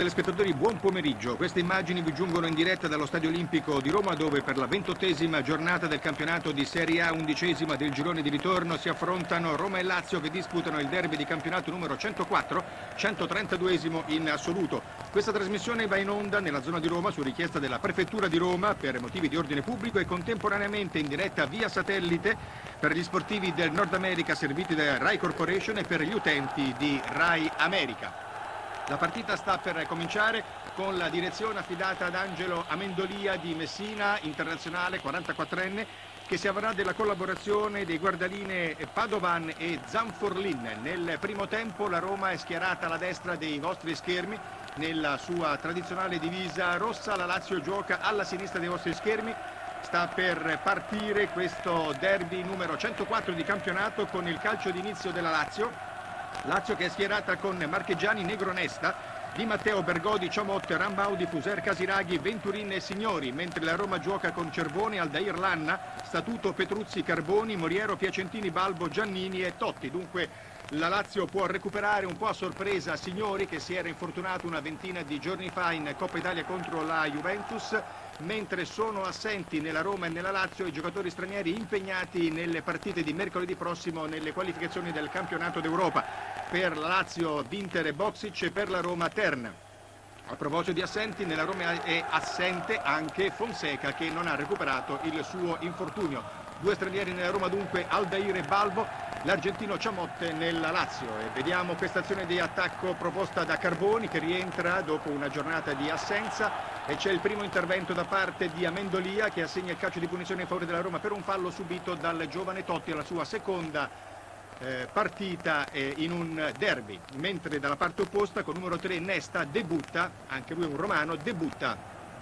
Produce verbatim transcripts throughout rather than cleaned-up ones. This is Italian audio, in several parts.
telespettatori, buon pomeriggio. Queste immagini vi giungono in diretta dallo Stadio Olimpico di Roma, dove per la ventottesima giornata del campionato di Serie A, undicesima del girone di ritorno, si affrontano Roma e Lazio, che disputano il derby di campionato numero centoquattro, centotrentaduesimo in assoluto. Questa trasmissione va in onda nella zona di Roma su richiesta della Prefettura di Roma per motivi di ordine pubblico e contemporaneamente in diretta via satellite per gli sportivi del Nord America serviti da Rai Corporation e per gli utenti di Rai America. La partita sta per cominciare con la direzione affidata ad Angelo Amendolia di Messina, internazionale quarantaquattrenne, che si avvarrà della collaborazione dei guardaline Padovan e Zanforlin. Nel primo tempo la Roma è schierata alla destra dei vostri schermi nella sua tradizionale divisa rossa, la Lazio gioca alla sinistra dei vostri schermi. Sta per partire questo derby numero centoquattro di campionato con il calcio d'inizio della Lazio. Lazio che è schierata con Marchegiani, Negronesta, Di Matteo, Bergodi, Ciamotte, Rambaudi, Fuser, Casiraghi, Venturin e Signori, mentre la Roma gioca con Cervoni, Aldair, Lanna, Statuto, Petruzzi, Carboni, Moriero, Piacentini, Balbo, Giannini e Totti. Dunque la Lazio può recuperare un po' a sorpresa Signori, che si era infortunato una ventina di giorni fa in Coppa Italia contro la Juventus, mentre sono assenti nella Roma e nella Lazio i giocatori stranieri impegnati nelle partite di mercoledì prossimo nelle qualificazioni del campionato d'Europa. Per la Lazio Vinter e Boksic e per la Roma Terna. A proposito di assenti, nella Roma è assente anche Fonseca, che non ha recuperato il suo infortunio. Due stranieri nella Roma dunque, Aldair e Balbo, l'argentino Ciamotte nella Lazio. E vediamo questa azione di attacco proposta da Carboni, che rientra dopo una giornata di assenza, e c'è il primo intervento da parte di Amendolia, che assegna il calcio di punizione in favore della Roma per un fallo subito dal giovane Totti alla sua seconda eh, partita eh, in un derby, mentre dalla parte opposta con numero tre Nesta debutta, anche lui un romano, debutta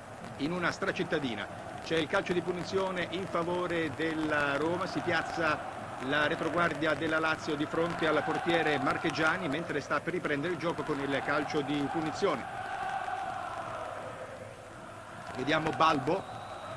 in una stracittadina. C'è il calcio di punizione in favore della Roma, si piazza la retroguardia della Lazio di fronte al portiere Marchegiani, mentre sta per riprendere il gioco con il calcio di punizione. Vediamo Balbo.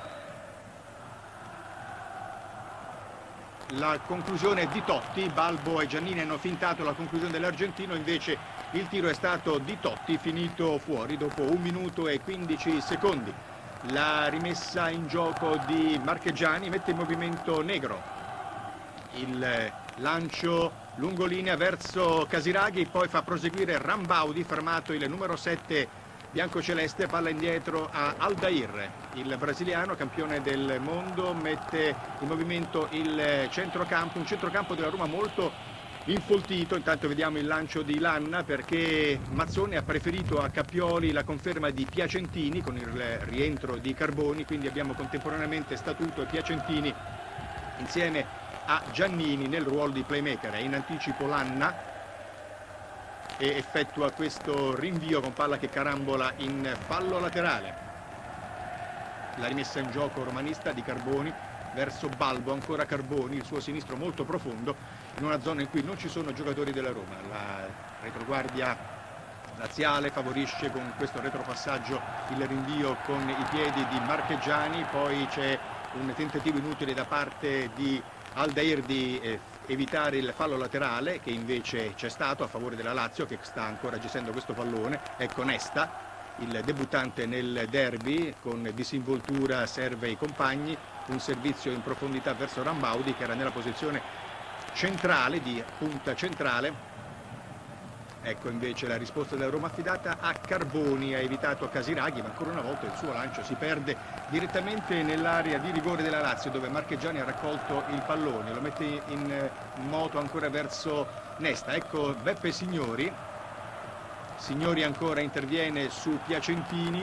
La conclusione di Totti, Balbo e Giannini hanno fintato la conclusione dell'argentino, invece il tiro è stato di Totti, finito fuori dopo un minuto e quindici secondi. La rimessa in gioco di Marchegiani mette in movimento Negro. Il lancio lungolinea verso Casiraghi, poi fa proseguire Rambaudi, fermato il numero sette biancoceleste, palla indietro a Aldair. Il brasiliano, campione del mondo, mette in movimento il centrocampo, un centrocampo della Roma molto infoltito. Intanto vediamo il lancio di Lanna, perché Mazzone ha preferito a Cappioli la conferma di Piacentini con il rientro di Carboni, quindi abbiamo contemporaneamente Statuto e Piacentini insieme a Giannini nel ruolo di playmaker. È in anticipo Lanna e effettua questo rinvio con palla che carambola in fallo laterale. La rimessa in gioco romanista di Carboni verso Balbo, ancora Carboni, il suo sinistro molto profondo in una zona in cui non ci sono giocatori della Roma. La retroguardia laziale favorisce con questo retropassaggio il rinvio con i piedi di Marchegiani, poi c'è un tentativo inutile da parte di Aldair di eh, evitare il fallo laterale, che invece c'è stato a favore della Lazio, che sta ancora gestendo questo pallone. Ecco Nesta, il debuttante nel derby, con disinvoltura serve i compagni, un servizio in profondità verso Rambaudi, che era nella posizione centrale, di punta centrale. Ecco invece la risposta della Roma affidata a Carboni, ha evitato Casiraghi, ma ancora una volta il suo lancio si perde direttamente nell'area di rigore della Lazio, dove Marchegiani ha raccolto il pallone, lo mette in moto ancora verso Nesta. Ecco Beppe Signori, Signori ancora interviene su Piacentini,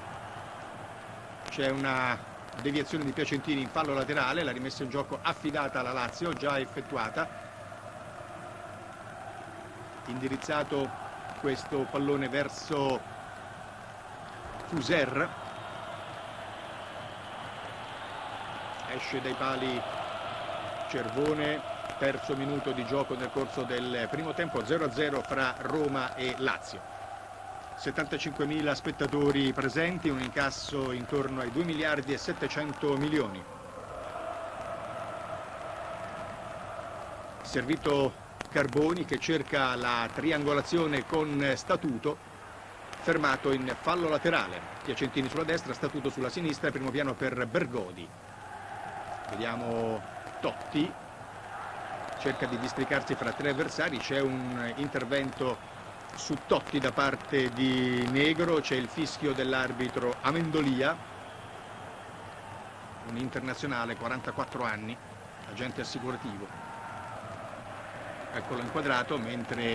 c'è una deviazione di Piacentini in fallo laterale, la rimessa in gioco affidata alla Lazio, già effettuata. Indirizzato questo pallone verso Fuser, esce dai pali Cervone, terzo minuto di gioco nel corso del primo tempo, zero a zero fra Roma e Lazio. settantacinquemila spettatori presenti, un incasso intorno ai due miliardi e settecento milioni. Servito Carboni, che cerca la triangolazione con Statuto, fermato in fallo laterale. Piacentini sulla destra, Statuto sulla sinistra, primo piano per Bergodi. Vediamo Totti, cerca di districarsi fra tre avversari, c'è un intervento su Totti da parte di Negro, c'è il fischio dell'arbitro Amendolia, un internazionale, quarantaquattro anni, agente assicurativo. Eccolo inquadrato mentre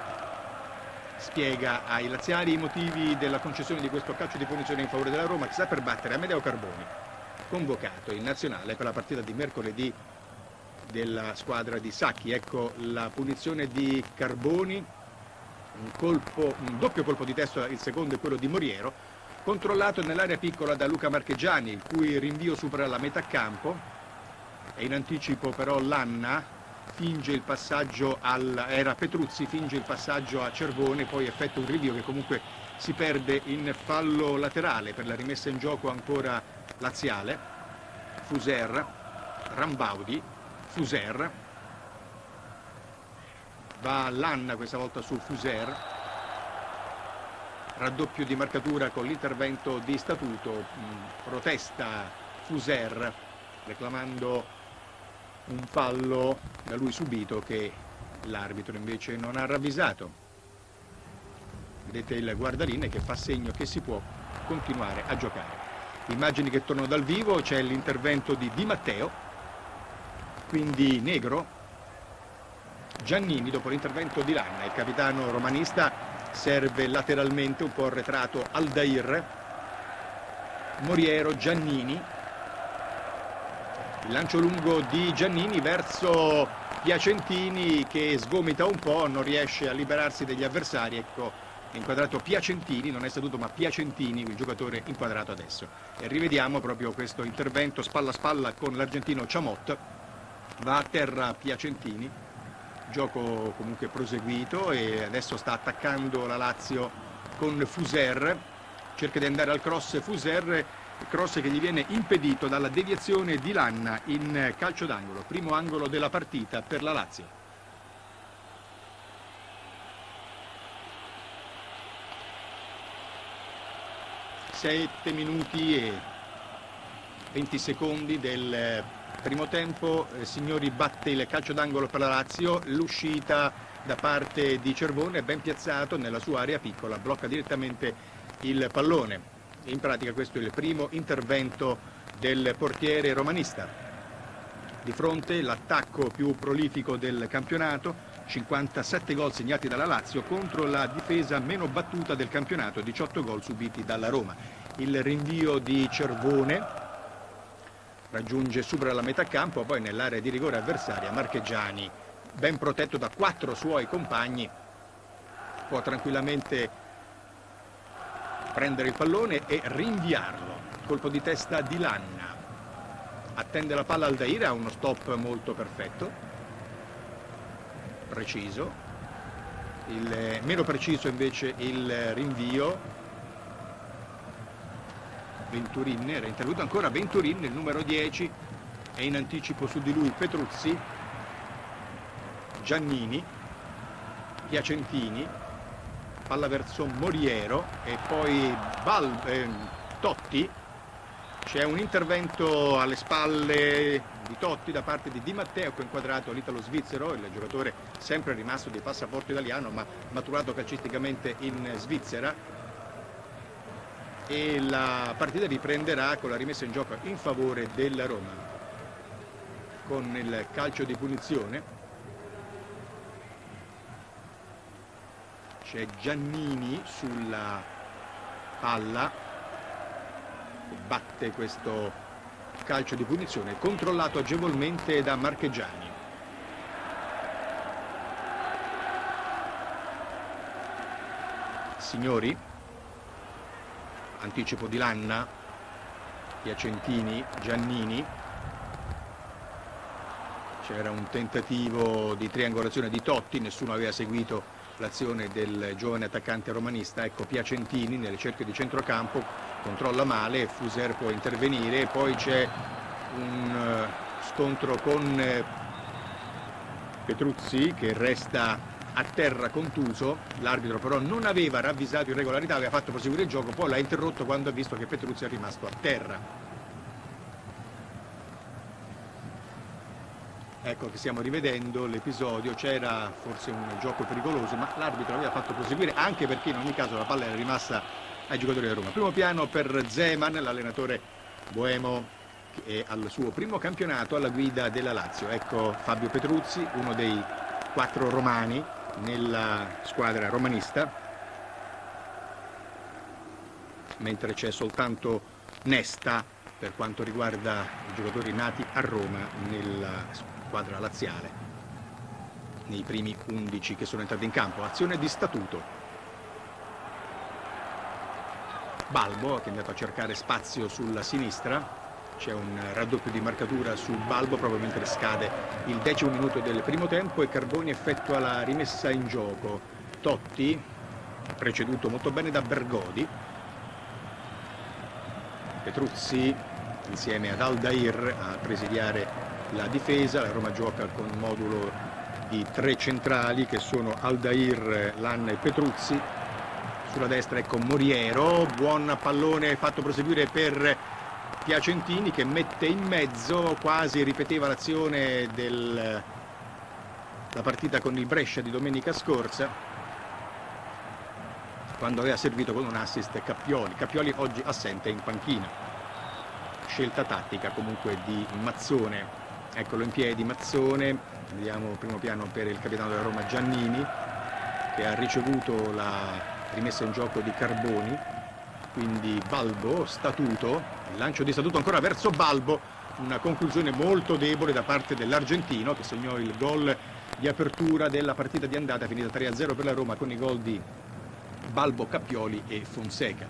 spiega ai laziali i motivi della concessione di questo calcio di punizione in favore della Roma, che sta per battere Amedeo Carboni, convocato in nazionale per la partita di mercoledì della squadra di Sacchi. Ecco la punizione di Carboni, un, colpo, un doppio colpo di testa, il secondo è quello di Moriero, controllato nell'area piccola da Luca Marchegiani, il cui rinvio supera la metà campo, e in anticipo però Lanna finge il passaggio al, era Petruzzi, finge il passaggio a Cervone, poi effettua un rinvio che comunque si perde in fallo laterale per la rimessa in gioco ancora laziale. Fuser, Rambaudi, Fuser, va Lanna questa volta su Fuser, raddoppio di marcatura con l'intervento di Statuto, protesta Fuser reclamando un fallo da lui subito che l'arbitro invece non ha ravvisato. Vedete il guardaline che fa segno che si può continuare a giocare. Immagini che tornano dal vivo, c'è l'intervento di Di Matteo, quindi Negro, Giannini dopo l'intervento di Lanna, il capitano romanista serve lateralmente un po' arretrato Aldair, Moriero, Giannini, il lancio lungo di Giannini verso Piacentini che sgomita un po', non riesce a liberarsi degli avversari. Ecco inquadrato Piacentini, non è Statuto ma Piacentini, il giocatore inquadrato adesso. E rivediamo proprio questo intervento spalla a spalla con l'argentino Chamot, va a terra Piacentini, gioco comunque proseguito e adesso sta attaccando la Lazio con Fuser, cerca di andare al cross Fuser, cross che gli viene impedito dalla deviazione di Lanna in calcio d'angolo, primo angolo della partita per la Lazio. sette minuti e venti secondi del primo tempo, eh, signori, batte il calcio d'angolo per la Lazio, l'uscita da parte di Cervone è ben piazzato nella sua area piccola, blocca direttamente il pallone. In pratica questo è il primo intervento del portiere romanista. Di fronte l'attacco più prolifico del campionato, cinquantasette gol segnati dalla Lazio contro la difesa meno battuta del campionato, diciotto gol subiti dalla Roma. Il rinvio di Cervone raggiunge, supera la metà campo, poi nell'area di rigore avversaria Marchegiani, ben protetto da quattro suoi compagni, può tranquillamente prendere il pallone e rinviarlo. Colpo di testa di Lanna, attende la palla Aldair, ha uno stop molto perfetto, preciso. Il meno preciso invece il rinvio. Venturin, era intervenuto ancora Venturin, il numero dieci, e in anticipo su di lui Petruzzi, Giannini, Piacentini, palla verso Moriero e poi Bal, eh, Totti. C'è un intervento alle spalle di Totti da parte di Di Matteo, che ha inquadrato l'italo-svizzero, il giocatore sempre rimasto di passaporto italiano ma maturato calcisticamente in Svizzera, e la partita riprenderà con la rimessa in gioco in favore della Roma con il calcio di punizione. C'è Giannini sulla palla che batte questo calcio di punizione, controllato agevolmente da Marchegiani. Signori, anticipo di Lanna, Piacentini, Giannini. C'era un tentativo di triangolazione di Totti, nessuno aveva seguito l'azione del giovane attaccante romanista. Ecco Piacentini nelle cerchie di centrocampo, controlla male, Fuser può intervenire, poi c'è un scontro con Petruzzi che resta a terra contuso. L'arbitro però non aveva ravvisato irregolarità, aveva fatto proseguire il gioco, poi l'ha interrotto quando ha visto che Petruzzi è rimasto a terra. Ecco che stiamo rivedendo l'episodio, c'era forse un gioco pericoloso, ma l'arbitro aveva fatto proseguire, anche perché in ogni caso la palla era rimasta ai giocatori della Roma. Primo piano per Zeman, l'allenatore boemo che è al suo primo campionato alla guida della Lazio. Ecco Fabio Petruzzi, uno dei quattro romani nella squadra romanista, mentre c'è soltanto Nesta per quanto riguarda i giocatori nati a Roma nella squadra laziale, nei primi undici che sono entrati in campo. Azione di statuto. Balbo che è andato a cercare spazio sulla sinistra, c'è un raddoppio di marcatura su Balbo proprio mentre scade il decimo minuto del primo tempo e Carboni effettua la rimessa in gioco. Totti, preceduto molto bene da Bergodi. Petruzzi insieme ad Aldair a presidiare la difesa. La Roma gioca con un modulo di tre centrali che sono Aldair, Lanna e Petruzzi. Sulla destra ecco Moriero, buon pallone fatto proseguire per Piacentini che mette in mezzo, quasi ripeteva l'azione della partita con il Brescia di domenica scorsa, quando aveva servito con un assist Cappioli. Cappioli oggi assente in panchina. Scelta tattica comunque di Mazzone. Eccolo in piedi Mazzone, vediamo primo piano per il capitano della Roma Giannini che ha ricevuto la rimessa in gioco di Carboni, quindi Balbo, Statuto, il lancio di Statuto ancora verso Balbo, una conclusione molto debole da parte dell'argentino che segnò il gol di apertura della partita di andata finita tre a zero per la Roma con i gol di Balbo, Cappioli e Fonseca.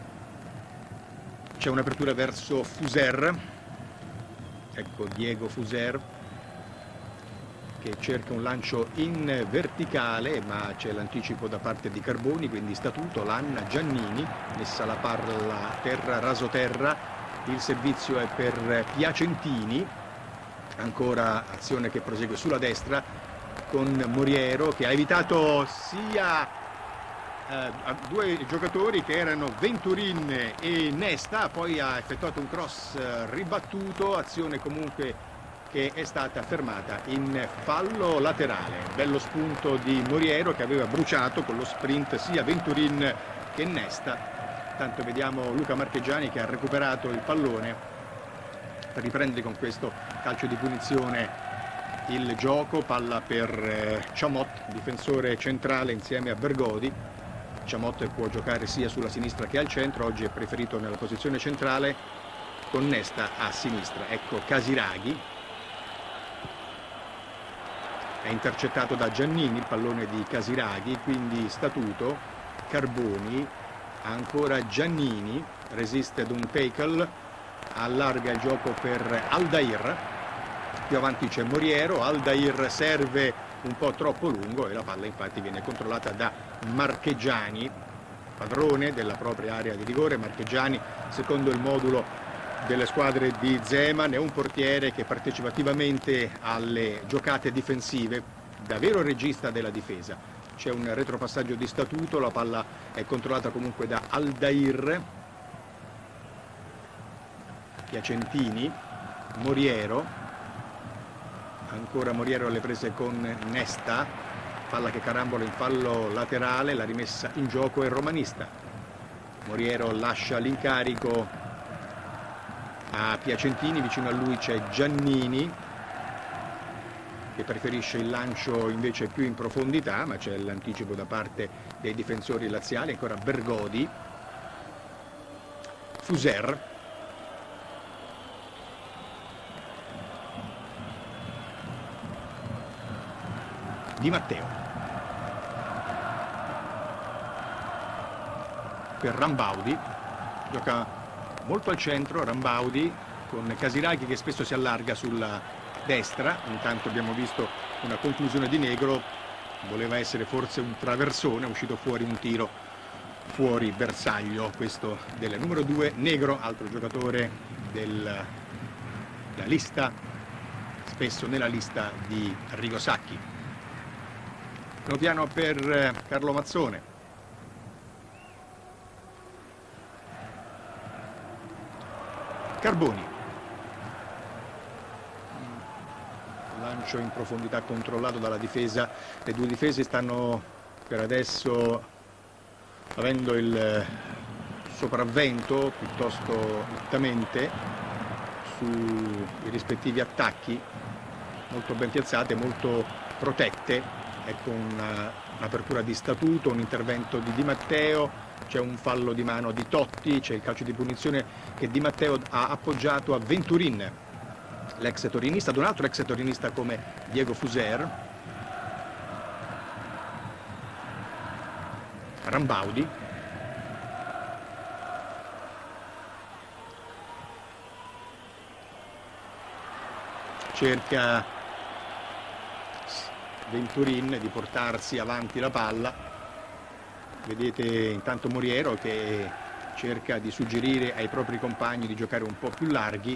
C'è un'apertura verso Fuser. Ecco Diego Fuser che cerca un lancio in verticale, ma c'è l'anticipo da parte di Carboni, quindi Statuto, Lanna, Giannini, messa la palla terra, rasoterra, il servizio è per Piacentini, ancora azione che prosegue sulla destra con Moriero che ha evitato sia eh, due giocatori che erano Venturin e Nesta, poi ha effettuato un cross ribattuto, azione comunque che è stata fermata in fallo laterale. Bello spunto di Moriero che aveva bruciato con lo sprint sia Venturin che Nesta. Tanto vediamo Luca Marchegiani che ha recuperato il pallone per riprendere con questo calcio di punizione il gioco. Palla per Chamot, difensore centrale insieme a Bergodi. Chamot può giocare sia sulla sinistra che al centro, oggi è preferito nella posizione centrale con Nesta a sinistra. Ecco Casiraghi, è intercettato da Giannini il pallone di Casiraghi, quindi Statuto, Carboni, ancora Giannini, resiste Dunpeikel, allarga il gioco per Aldair, più avanti c'è Moriero, Aldair serve un po' troppo lungo e la palla infatti viene controllata da Marchegiani, padrone della propria area di rigore. Marchegiani secondo il modulo delle squadre di Zeman è un portiere che partecipa attivamente alle giocate difensive, davvero regista della difesa. C'è un retropassaggio di Statuto, la palla è controllata comunque da Aldair, Piacentini, Moriero, ancora Moriero alle prese con Nesta, palla che carambola in fallo laterale, la rimessa in gioco è romanista. Moriero lascia l'incarico a Piacentini, vicino a lui c'è Giannini che preferisce il lancio invece più in profondità, ma c'è l'anticipo da parte dei difensori laziali. Ancora Bergodi, Fuser, Di Matteo per Rambaudi, gioca molto al centro Rambaudi con Casiraghi che spesso si allarga sulla destra. Intanto abbiamo visto una conclusione di Negro, voleva essere forse un traversone, è uscito fuori un tiro fuori bersaglio, questo del numero due Negro, altro giocatore della lista, spesso nella lista di Arrigo Sacchi. Piano piano per Carlo Mazzone. Carboni. Lancio in profondità controllato dalla difesa. Le due difese stanno per adesso avendo il sopravvento piuttosto nettamente sui rispettivi attacchi, molto ben piazzate, molto protette. Ecco un'apertura di Statuto, un intervento di Di Matteo, c'è un fallo di mano di Totti, c'è il calcio di punizione che Di Matteo ha appoggiato a Venturin, l'ex torinista, ad un altro ex torinista come Diego Fuser. Rambaudi. Cerca Venturin di portarsi avanti la palla. Vedete intanto Moriero che cerca di suggerire ai propri compagni di giocare un po' più larghi.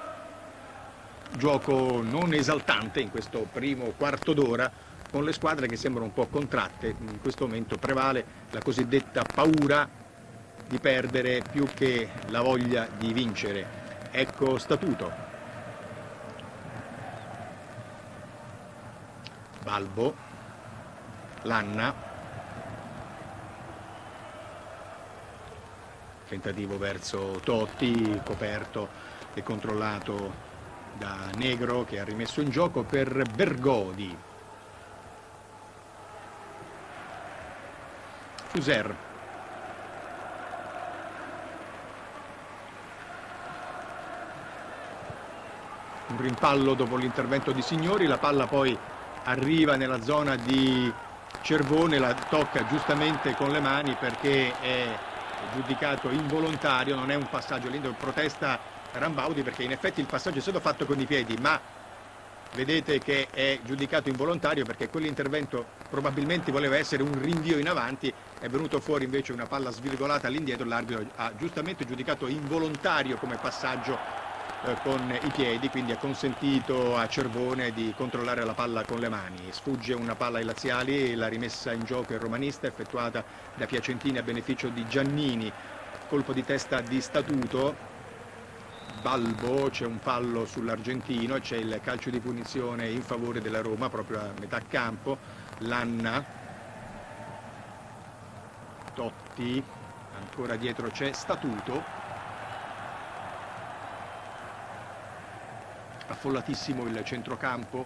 Gioco non esaltante in questo primo quarto d'ora, con le squadre che sembrano un po' contratte. In questo momento prevale la cosiddetta paura di perdere più che la voglia di vincere. Ecco Statuto. Balbo, Lanna, tentativo verso Totti, coperto e controllato da Negro che ha rimesso in gioco per Bergodi. Fuser. Un rimpallo dopo l'intervento di Signori, la palla poi arriva nella zona di Cervone, la tocca giustamente con le mani perché è giudicato involontario, non è un passaggio lì, protesta Rambaudi perché in effetti il passaggio è stato fatto con i piedi, ma vedete che è giudicato involontario perché quell'intervento probabilmente voleva essere un rinvio in avanti, è venuto fuori invece una palla svirgolata all'indietro, l'arbitro ha giustamente giudicato involontario come passaggio con i piedi, quindi ha consentito a Cervone di controllare la palla con le mani. Sfugge una palla ai laziali, la rimessa in gioco è romanista effettuata da Piacentini a beneficio di Giannini, colpo di testa di Statuto. Balbo, c'è un fallo sull'argentino, c'è il calcio di punizione in favore della Roma proprio a metà campo. Lanna, Totti, ancora dietro c'è Statuto. Affollatissimo il centrocampo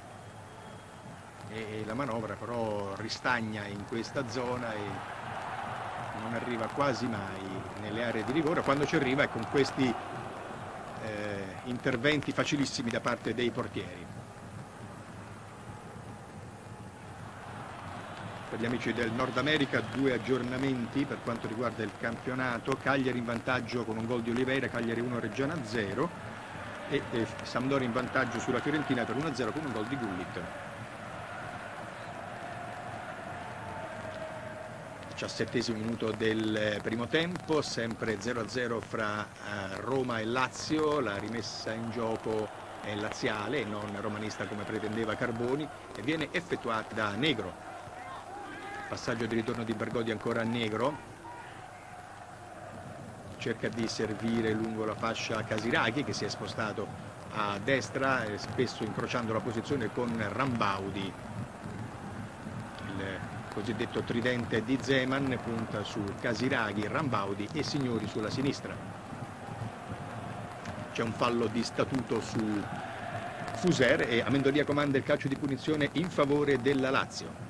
e la manovra però ristagna in questa zona e non arriva quasi mai nelle aree di rigore. Quando ci arriva è con questi eh, interventi facilissimi da parte dei portieri. Per gli amici del Nord America due aggiornamenti per quanto riguarda il campionato. Cagliari in vantaggio con un gol di Oliveira, Cagliari uno Reggiana zero. E eh, Sampdoria in vantaggio sulla Fiorentina per uno a zero con un gol di Gullit. diciassettesimo minuto del primo tempo, sempre zero a zero fra eh, Roma e Lazio, la rimessa in gioco è laziale e non romanista come pretendeva Carboni e viene effettuata da Negro. Passaggio di ritorno di Bergodi ancora a Negro. Cerca di servire lungo la fascia Casiraghi che si è spostato a destra, spesso incrociando la posizione con Rambaudi. Il cosiddetto tridente di Zeman punta su Casiraghi, Rambaudi e Signori sulla sinistra. C'è un fallo di Statuto su Fuser e Amendolia comanda il calcio di punizione in favore della Lazio.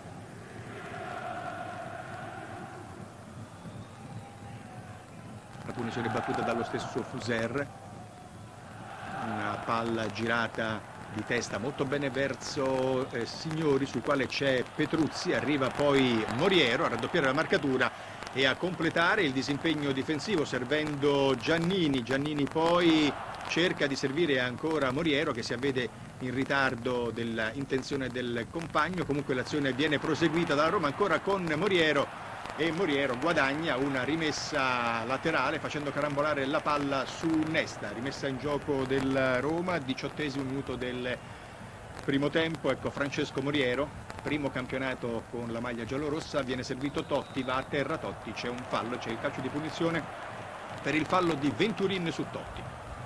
La punizione battuta dallo stesso Fuser, una palla girata di testa molto bene verso eh, Signori, sul quale c'è Petruzzi, arriva poi Moriero a raddoppiare la marcatura e a completare il disimpegno difensivo servendo Giannini. Giannini poi cerca di servire ancora Moriero che si avvede in ritardo dell'intenzione del compagno, comunque l'azione viene proseguita dalla Roma ancora con Moriero. E Moriero guadagna una rimessa laterale facendo carambolare la palla su Nesta. Rimessa in gioco del Roma, diciottesimo minuto del Primo tempo, ecco Francesco Moriero, primo campionato con la maglia giallorossa, viene servito Totti, va a terra Totti, c'è un fallo, c'è il calcio di punizione per il fallo di Venturin su Totti.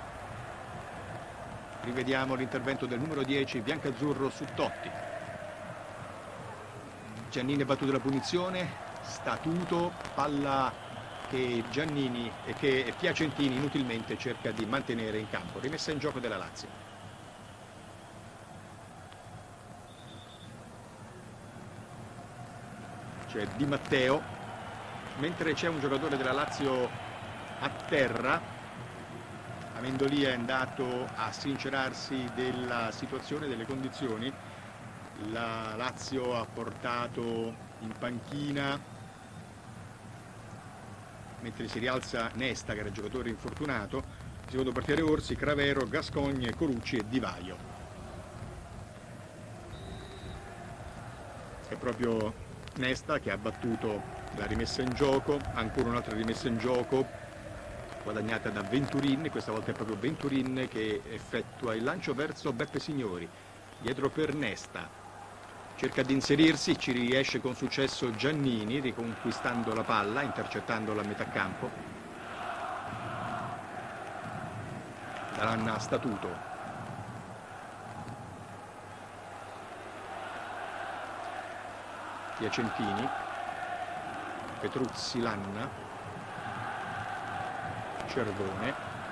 Rivediamo l'intervento del numero dieci biancazzurro su Totti. Giannini è battuto la punizione, Statuto, palla che Giannini e che Piacentini inutilmente cerca di mantenere in campo. Rimessa in gioco della Lazio. C'è Di Matteo, mentre c'è un giocatore della Lazio a terra. Amendolia è andato a sincerarsi della situazione, delle condizioni. La Lazio ha portato in panchina, mentre si rialza Nesta, che era il giocatore infortunato, il secondo portiere Orsi, Cravero, Gascogne, Corucci e Di Vaio. È proprio Nesta che ha battuto la rimessa in gioco, ancora un'altra rimessa in gioco guadagnata da Venturin, questa volta è proprio Venturin che effettua il lancio verso Beppe Signori, dietro per Nesta, cerca di inserirsi, ci riesce con successo Giannini riconquistando la palla, intercettandola a metà campo. Daranna Statuto. Piacentini, Petruzzi, Lanna, Cervone,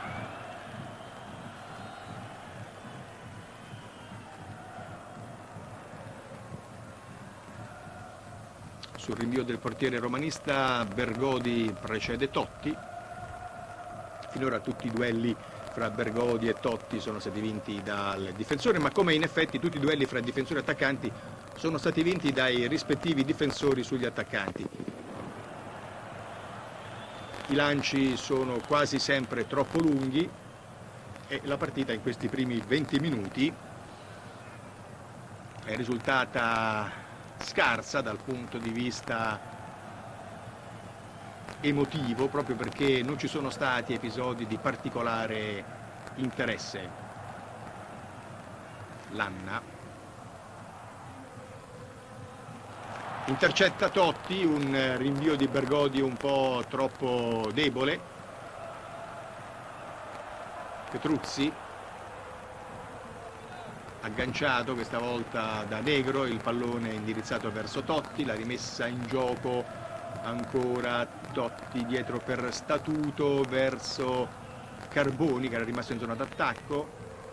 sul rinvio del portiere romanista Bergodi precede Totti. Finora tutti i duelli fra Bergodi e Totti sono stati vinti dal difensore, ma come in effetti tutti i duelli fra difensori e attaccanti sono stati vinti dai rispettivi difensori sugli attaccanti. I lanci sono quasi sempre troppo lunghi e la partita in questi primi venti minuti è risultata scarsa dal punto di vista emotivo, proprio perché non ci sono stati episodi di particolare interesse. Lanna intercetta Totti, un rinvio di Bergodi un po' troppo debole. Petruzzi, agganciato questa volta da Negro, il pallone indirizzato verso Totti, la rimessa in gioco ancora Totti dietro per Statuto verso Carboni che era rimasto in zona d'attacco.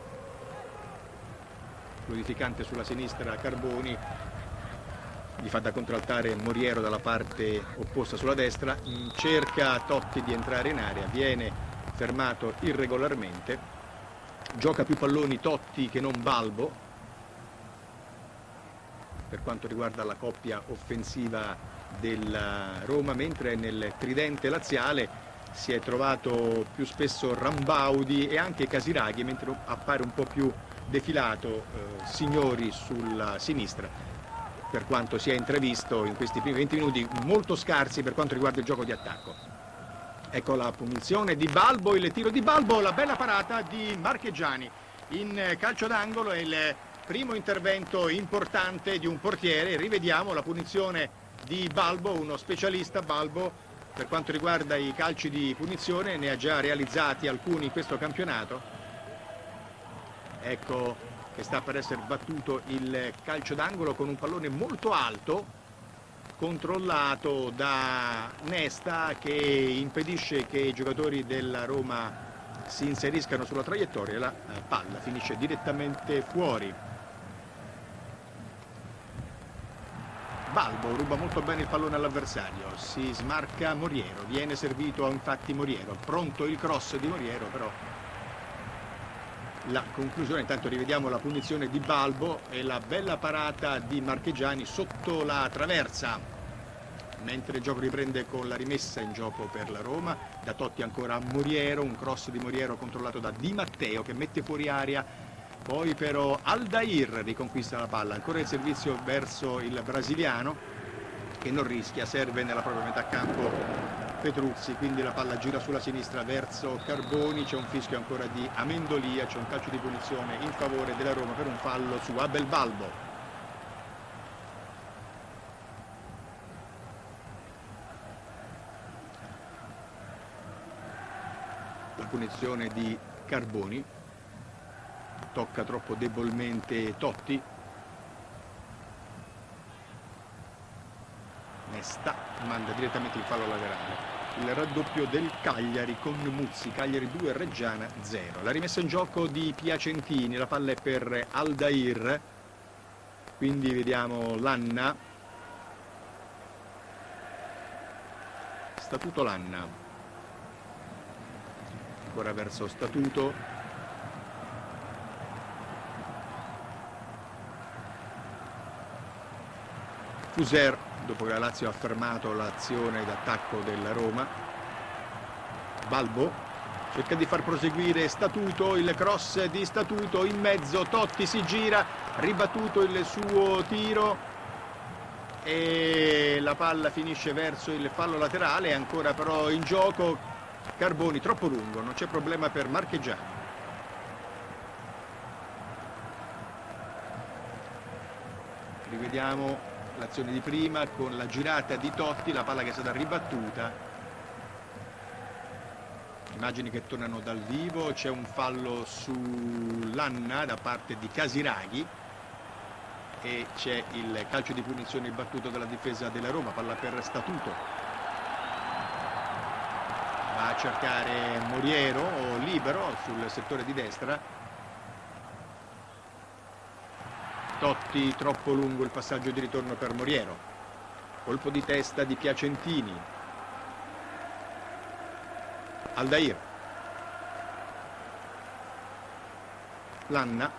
Glorificante sulla sinistra Carboni, gli fa da contraltare Moriero dalla parte opposta sulla destra, cerca Totti di entrare in area, viene fermato irregolarmente, gioca più palloni Totti che non Balbo per quanto riguarda la coppia offensiva della Roma, mentre nel tridente laziale si è trovato più spesso Rambaudi e anche Casiraghi, mentre appare un po' più defilato eh, Signori sulla sinistra, per quanto si è intravisto in questi primi venti minuti molto scarsi per quanto riguarda il gioco di attacco. Ecco la punizione di Balbo, il tiro di Balbo, la bella parata di Marchegiani in calcio d'angolo, è il primo intervento importante di un portiere. Rivediamo la punizione di Balbo, uno specialista. Balbo per quanto riguarda i calci di punizione ne ha già realizzati alcuni in questo campionato. Ecco che sta per essere battuto il calcio d'angolo con un pallone molto alto, controllato da Nesta, che impedisce che i giocatori della Roma si inseriscano sulla traiettoria e la palla finisce direttamente fuori. Balbo ruba molto bene il pallone all'avversario, si smarca Moriero, viene servito infatti Moriero, pronto il cross di Moriero, però la conclusione. Intanto rivediamo la punizione di Balbo e la bella parata di Marchegiani sotto la traversa, mentre il gioco riprende con la rimessa in gioco per la Roma. Da Totti ancora a Moriero, un cross di Moriero controllato da Di Matteo che mette fuori aria, poi però Aldair riconquista la palla, ancora il servizio verso il brasiliano che non rischia, serve nella propria metà campo Petruzzi, quindi la palla gira sulla sinistra verso Carboni, c'è un fischio ancora di Amendolia, c'è un calcio di punizione in favore della Roma per un fallo su Abel Balbo. La punizione di Carboni, tocca troppo debolmente Totti. Nesta manda direttamente il fallo laterale. Il raddoppio del Cagliari con Muzzi, Cagliari due, Reggiana zero. La rimessa in gioco di Piacentini, la palla è per Aldair, quindi vediamo Lanna, Statuto Lanna, ancora verso Statuto, Fuser, dopo che la Lazio ha fermato l'azione d'attacco della Roma. Balbo cerca di far proseguire Statuto, il cross di Statuto in mezzo, Totti si gira, ribattuto il suo tiro e la palla finisce verso il fallo laterale, ancora però in gioco Carboni, troppo lungo, non c'è problema per Marchegiani. Rivediamo l'azione di prima con la girata di Totti, la palla che è stata ribattuta. Immagini che tornano dal vivo, c'è un fallo su Lanna da parte di Casiraghi e c'è il calcio di punizione battuto dalla difesa della Roma, palla per Statuto. Va a cercare Moriero o libero sul settore di destra. Totti, troppo lungo il passaggio di ritorno per Moriero. Colpo di testa di Piacentini. Aldair. Lanna.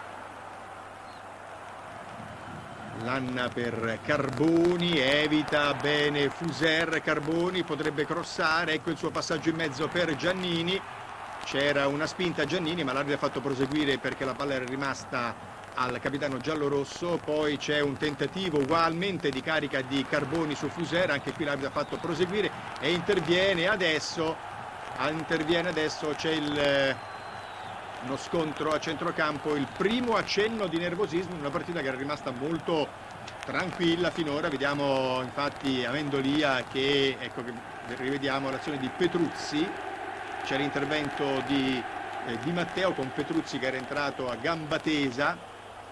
Lanna per Carboni, evita bene Fuser, Carboni potrebbe crossare, ecco il suo passaggio in mezzo per Giannini. C'era una spinta a Giannini, ma l'arbitro ha fatto proseguire perché la palla era rimasta al capitano giallorosso. Poi c'è un tentativo ugualmente di carica di Carboni su Fuser, anche qui l'arbitro ha fatto proseguire e interviene adesso interviene adesso c'è il uno scontro a centrocampo, il primo accenno di nervosismo in una partita che era rimasta molto tranquilla finora. Vediamo infatti Amendolia che, ecco che rivediamo l'azione di Petruzzi, c'è l'intervento di, eh, di Matteo con Petruzzi che era entrato a gamba tesa.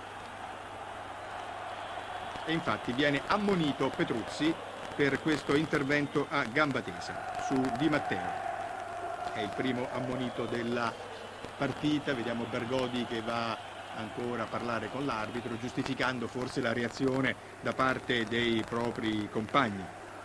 E infatti viene ammonito Petruzzi per questo intervento a gamba tesa su Di Matteo. È il primo ammonito della partita. Vediamo Bergodi che va ancora a parlare con l'arbitro, giustificando forse la reazione da parte dei propri compagni.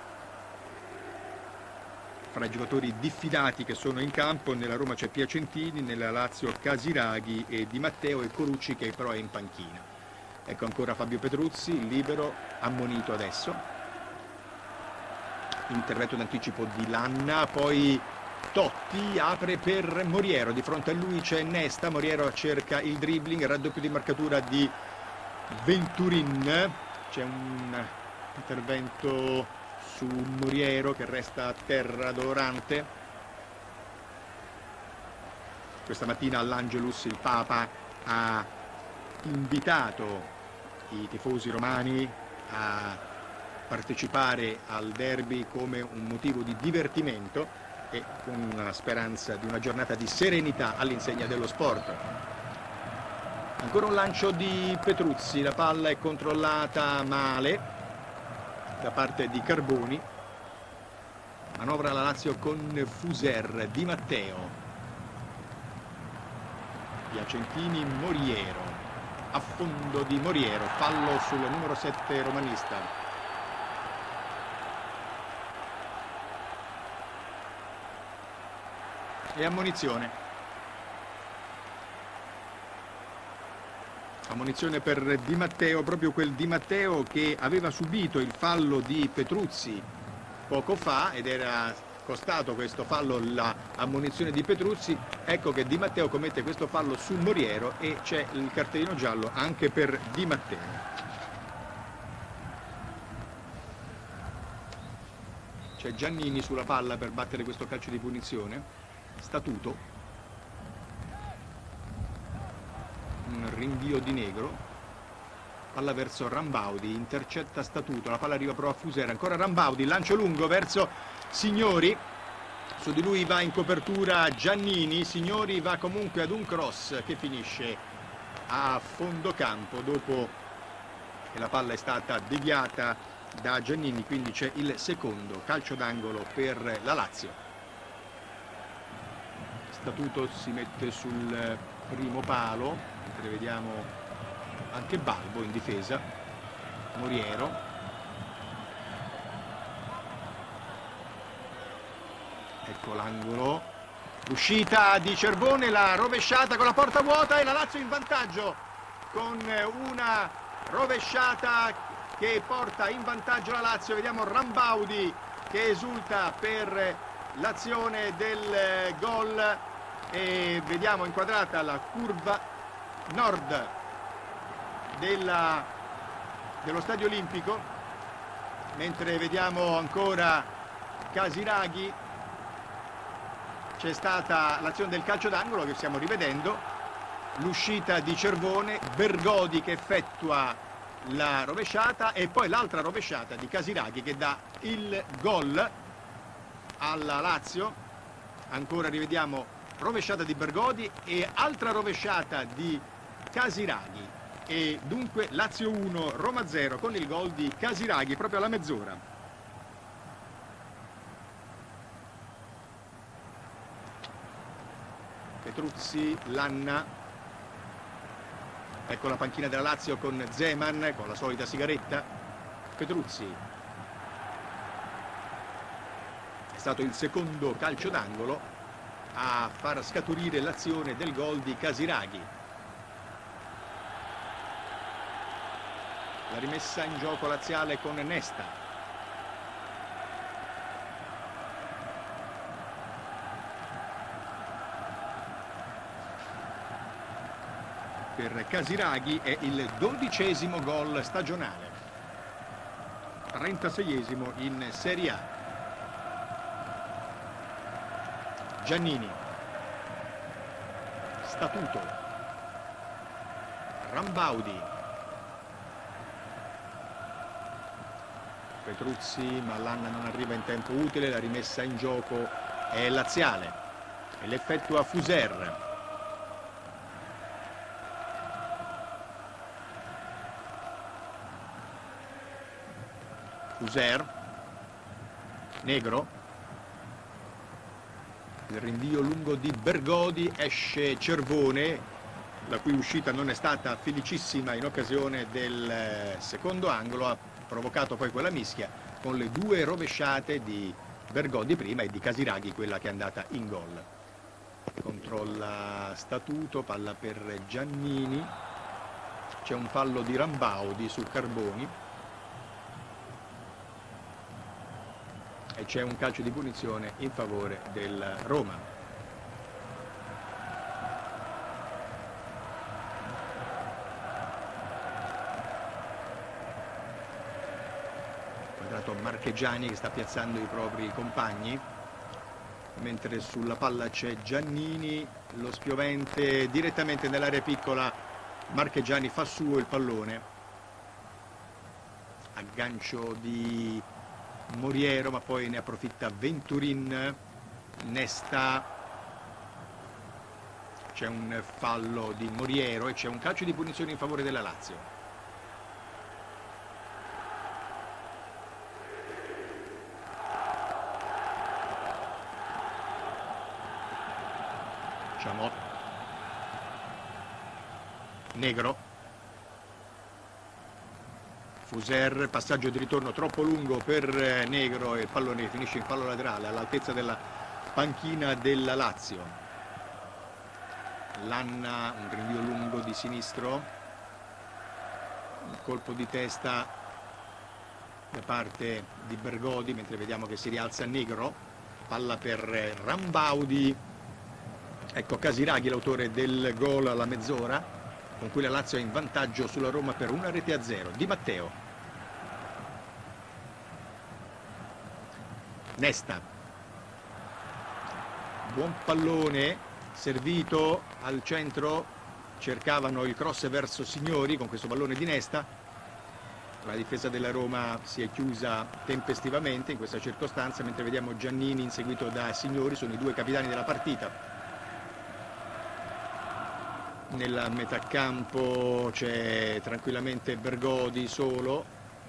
Fra i giocatori diffidati che sono in campo, nella Roma c'è Piacentini, nella Lazio Casiraghi e Di Matteo e Corucci che però è in panchina. Ecco ancora Fabio Petruzzi, il libero, ammonito adesso. Intervento d'anticipo di Lanna, poi Totti apre per Moriero, di fronte a lui c'è Nesta, Moriero cerca il dribbling, il raddoppio di marcatura di Venturin, c'è un intervento su Moriero che resta a terra dolorante. Questa mattina all'Angelus il Papa ha invitato i tifosi romani a partecipare al derby come un motivo di divertimento e con la speranza di una giornata di serenità all'insegna dello sport. Ancora un lancio di Petruzzi, la palla è controllata male da parte di Carboni. Manovra la Lazio con Fuser, Di Matteo, Piacentini, Moriero. Affondo di Moriero, fallo sul numero sette romanista. E ammonizione. Ammonizione per Di Matteo, proprio quel Di Matteo che aveva subito il fallo di Petruzzi poco fa ed era costato questo fallo l'ammonizione di Petruzzi. Ecco che Di Matteo commette questo fallo su Moriero e c'è il cartellino giallo anche per Di Matteo. C'è Giannini sulla palla per battere questo calcio di punizione. Statuto. Un rinvio di Negro. Palla verso Rambaudi, intercetta Statuto, la palla arriva però a Fuser, ancora Rambaudi, lancio lungo verso Signori, su di lui va in copertura Giannini, Signori va comunque ad un cross che finisce a fondo campo dopo che la palla è stata deviata da Giannini, quindi c'è il secondo calcio d'angolo per la Lazio. Statuto si mette sul primo palo, mentre vediamo anche Balbo in difesa, Moriero, ecco l'angolo, l'uscita di Cervone, la rovesciata con la porta vuota e la Lazio in vantaggio con una rovesciata che porta in vantaggio la Lazio. Vediamo Rambaudi che esulta per l'azione del gol e vediamo inquadrata la curva nord Della, dello Stadio Olimpico, mentre vediamo ancora Casiraghi. C'è stata l'azione del calcio d'angolo che stiamo rivedendo, l'uscita di Cervone, Bergodi che effettua la rovesciata e poi l'altra rovesciata di Casiraghi che dà il gol alla Lazio. Ancora rivediamo rovesciata di Bergodi e altra rovesciata di Casiraghi. E dunque Lazio uno, Roma zero con il gol di Casiraghi proprio alla mezz'ora. Petruzzi, Lanna, ecco la panchina della Lazio con Zeman con la solita sigaretta. Petruzzi, è stato il secondo calcio d'angolo a far scaturire l'azione del gol di Casiraghi. La rimessa in gioco laziale con Nesta. Per Casiraghi è il dodicesimo gol stagionale, trentaseiesimo in Serie A. Giannini, Statuto, Rambaudi, Petruzzi, ma Lanna non arriva in tempo utile, la rimessa in gioco è laziale e l'effettua Fuser. Fuser, Negro, il rinvio lungo di Bergodi, esce Cervone, la cui uscita non è stata felicissima in occasione del secondo angolo, ha provocato poi quella mischia con le due rovesciate di Bergodi prima e di Casiraghi, quella che è andata in gol. Controlla Statuto, palla per Giannini, c'è un fallo di Rambaudi su Carboni e c'è un calcio di punizione in favore del Roma. Marchegiani che sta piazzando i propri compagni, mentre sulla palla c'è Giannini, lo spiovente direttamente nell'area piccola. Marchegiani fa suo il pallone, aggancio di Moriero, ma poi ne approfitta Venturin. Nesta, c'è un fallo di Moriero e c'è un calcio di punizione in favore della Lazio. Negro, Fuser, passaggio di ritorno troppo lungo per Negro e il pallone finisce in fallo laterale all'altezza della panchina della Lazio. Lanna, un rinvio lungo di sinistro, un colpo di testa da parte di Bergodi, mentre vediamo che si rialza Negro, palla per Rambaudi, ecco Casiraghi l'autore del gol alla mezz'ora, con cui la Lazio è in vantaggio sulla Roma per una rete a zero. Di Matteo. Nesta, buon pallone servito al centro, cercavano il cross verso Signori con questo pallone di Nesta. La difesa della Roma si è chiusa tempestivamente in questa circostanza, mentre vediamo Giannini inseguito da Signori, sono i due capitani della partita. Nella metà campo c'è tranquillamente Bergodi solo.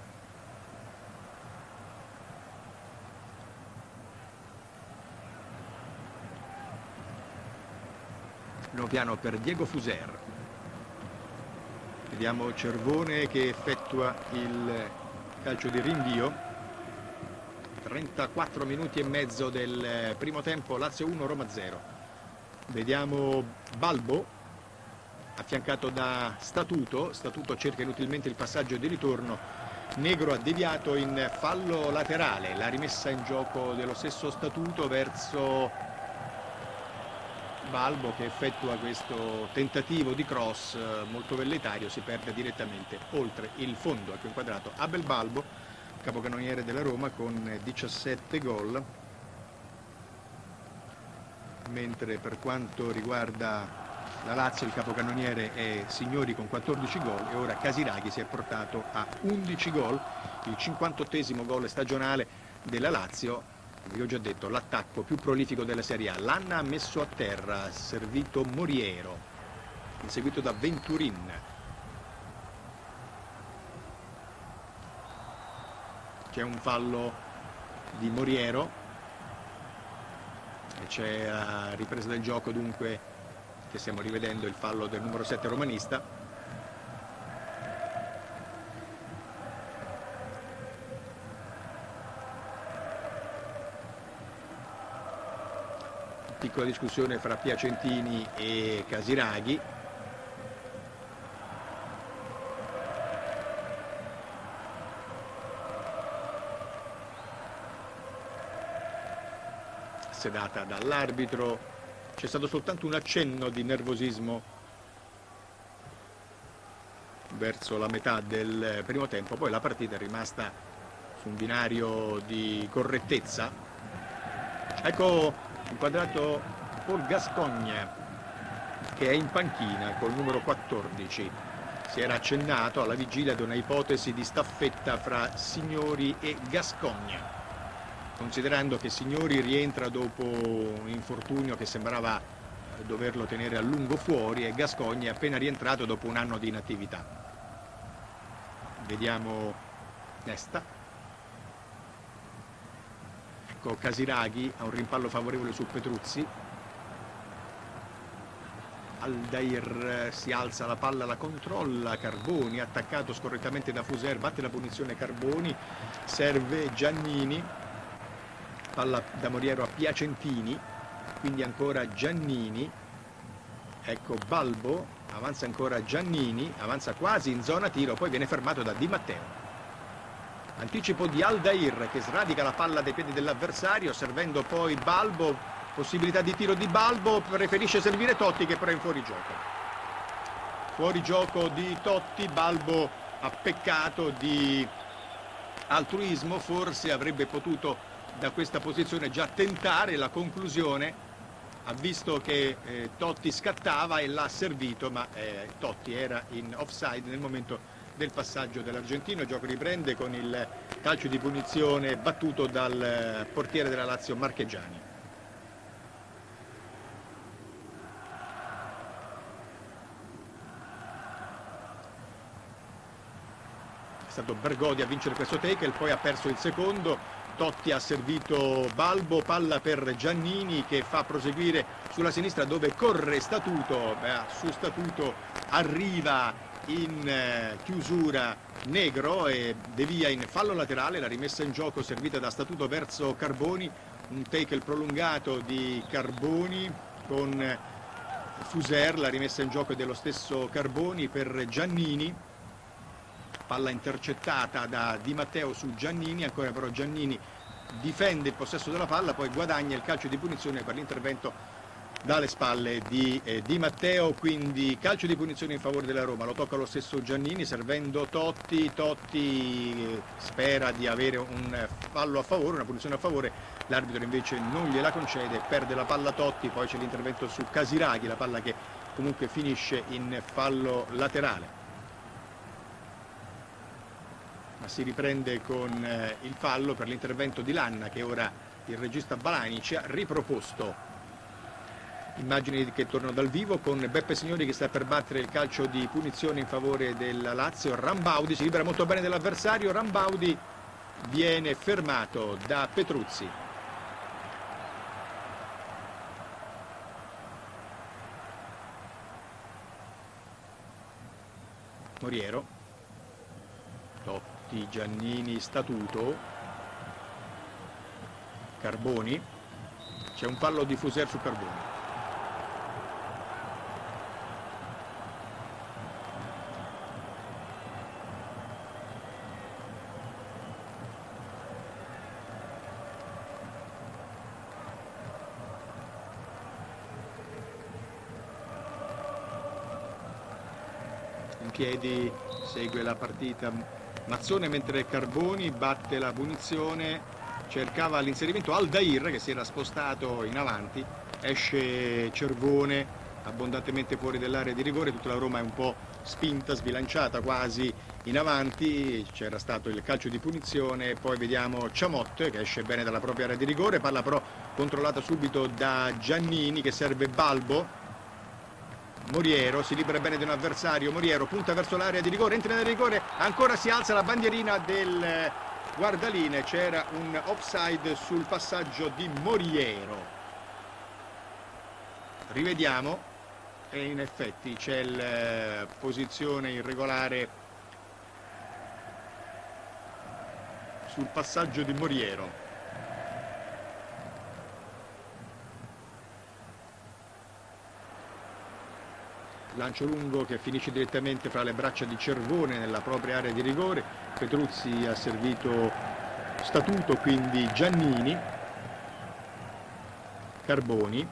Primo piano per Diego Fuser. Vediamo Cervone che effettua il calcio di rinvio. trentaquattro minuti e mezzo del primo tempo, Lazio uno, Roma zero. Vediamo Balbo affiancato da Statuto. Statuto cerca inutilmente il passaggio di ritorno. Negro ha deviato in fallo laterale. La rimessa in gioco dello stesso Statuto verso Balbo, che effettua questo tentativo di cross molto velletario, si perde direttamente oltre il fondo. Ecco inquadrato Abel Balbo, capocannoniere della Roma con diciassette gol, mentre per quanto riguarda la Lazio il capocannoniere è Signori con quattordici gol e ora Casiraghi si è portato a undici gol, il cinquantottesimo gol stagionale della Lazio. Vi ho già detto, l'attacco più prolifico della Serie A. Lanna ha messo a terra, servito Moriero, inseguito da Venturin. C'è un fallo di Moriero e c'è la ripresa del gioco, dunque, che stiamo rivedendo il fallo del numero sette romanista. Piccola discussione fra Piacentini e Casiraghi. Sedata dall'arbitro. C'è stato soltanto un accenno di nervosismo verso la metà del primo tempo, poi la partita è rimasta su un binario di correttezza. Ecco inquadrato Paul Gascogne, che è in panchina col numero quattordici. Si era accennato alla vigilia di una ipotesi di staffetta fra Signori e Gascogne, considerando che Signori rientra dopo un infortunio che sembrava doverlo tenere a lungo fuori e Gascogne è appena rientrato dopo un anno di inattività. Vediamo Nesta. Casiraghi ha un rimpallo favorevole su Petruzzi. Aldair si alza la palla, la controlla Carboni, attaccato scorrettamente da Fuser, batte la punizione Carboni, serve Giannini, palla da Moriero a Piacentini, quindi ancora Giannini. Ecco Balbo, avanza ancora Giannini, avanza quasi in zona tiro, poi viene fermato da Di Matteo. Anticipo di Aldair che sradica la palla dai piedi dell'avversario, servendo poi Balbo, possibilità di tiro di Balbo, preferisce servire Totti che però è in fuorigioco. Fuorigioco di Totti, Balbo ha peccato di altruismo, forse avrebbe potuto da questa posizione già tentare la conclusione, ha visto che eh, Totti scattava e l'ha servito, ma eh, Totti era in offside nel momento del passaggio dell'argentino. Il gioco riprende con il calcio di punizione battuto dal portiere della Lazio Marchegiani. È stato Bergodi a vincere questo tackle, poi ha perso il secondo. Totti ha servito Balbo, palla per Giannini che fa proseguire sulla sinistra dove corre Statuto. Beh, su Statuto arriva in eh, chiusura Negro e devia in fallo laterale. La rimessa in gioco servita da Statuto verso Carboni, un tackle prolungato di Carboni con eh, Fuser. La rimessa in gioco è dello stesso Carboni per Giannini, palla intercettata da Di Matteo su Giannini, ancora però Giannini difende il possesso della palla, poi guadagna il calcio di punizione per l'intervento dalle spalle di eh, Di Matteo, quindi calcio di punizione in favore della Roma. Lo tocca lo stesso Giannini servendo Totti. Totti eh, spera di avere un fallo a favore, una punizione a favore, l'arbitro invece non gliela concede, perde la palla Totti. Poi c'è l'intervento su Casiraghi, la palla che comunque finisce in fallo laterale, ma si riprende con eh, il fallo per l'intervento di Lanna, che ora il regista Balani ci ha riproposto. Immagini che tornano dal vivo con Beppe Signori che sta per battere il calcio di punizione in favore della Lazio. Rambaudi si libera molto bene dell'avversario, Rambaudi viene fermato da Petruzzi. Moriero, Totti, Giannini, Statuto, Carboni, c'è un fallo di Fuser su Carboni. In piedi segue la partita Mazzone, mentre Carboni batte la punizione, cercava l'inserimento Aldair che si era spostato in avanti, esce Cervone abbondantemente fuori dell'area di rigore, tutta la Roma è un po' spinta, sbilanciata quasi in avanti, c'era stato il calcio di punizione. Poi vediamo Ciamot che esce bene dalla propria area di rigore, palla però controllata subito da Giannini che serve Balbo. Moriero si libera bene di un avversario, Moriero punta verso l'area di rigore, entra nel rigore, ancora si alza la bandierina del guardaline, c'era un offside sul passaggio di Moriero. Rivediamo e in effetti c'è la posizione irregolare sul passaggio di Moriero. Lancio lungo che finisce direttamente fra le braccia di Cervone nella propria area di rigore. Petruzzi ha servito Statuto, quindi Giannini, Carboni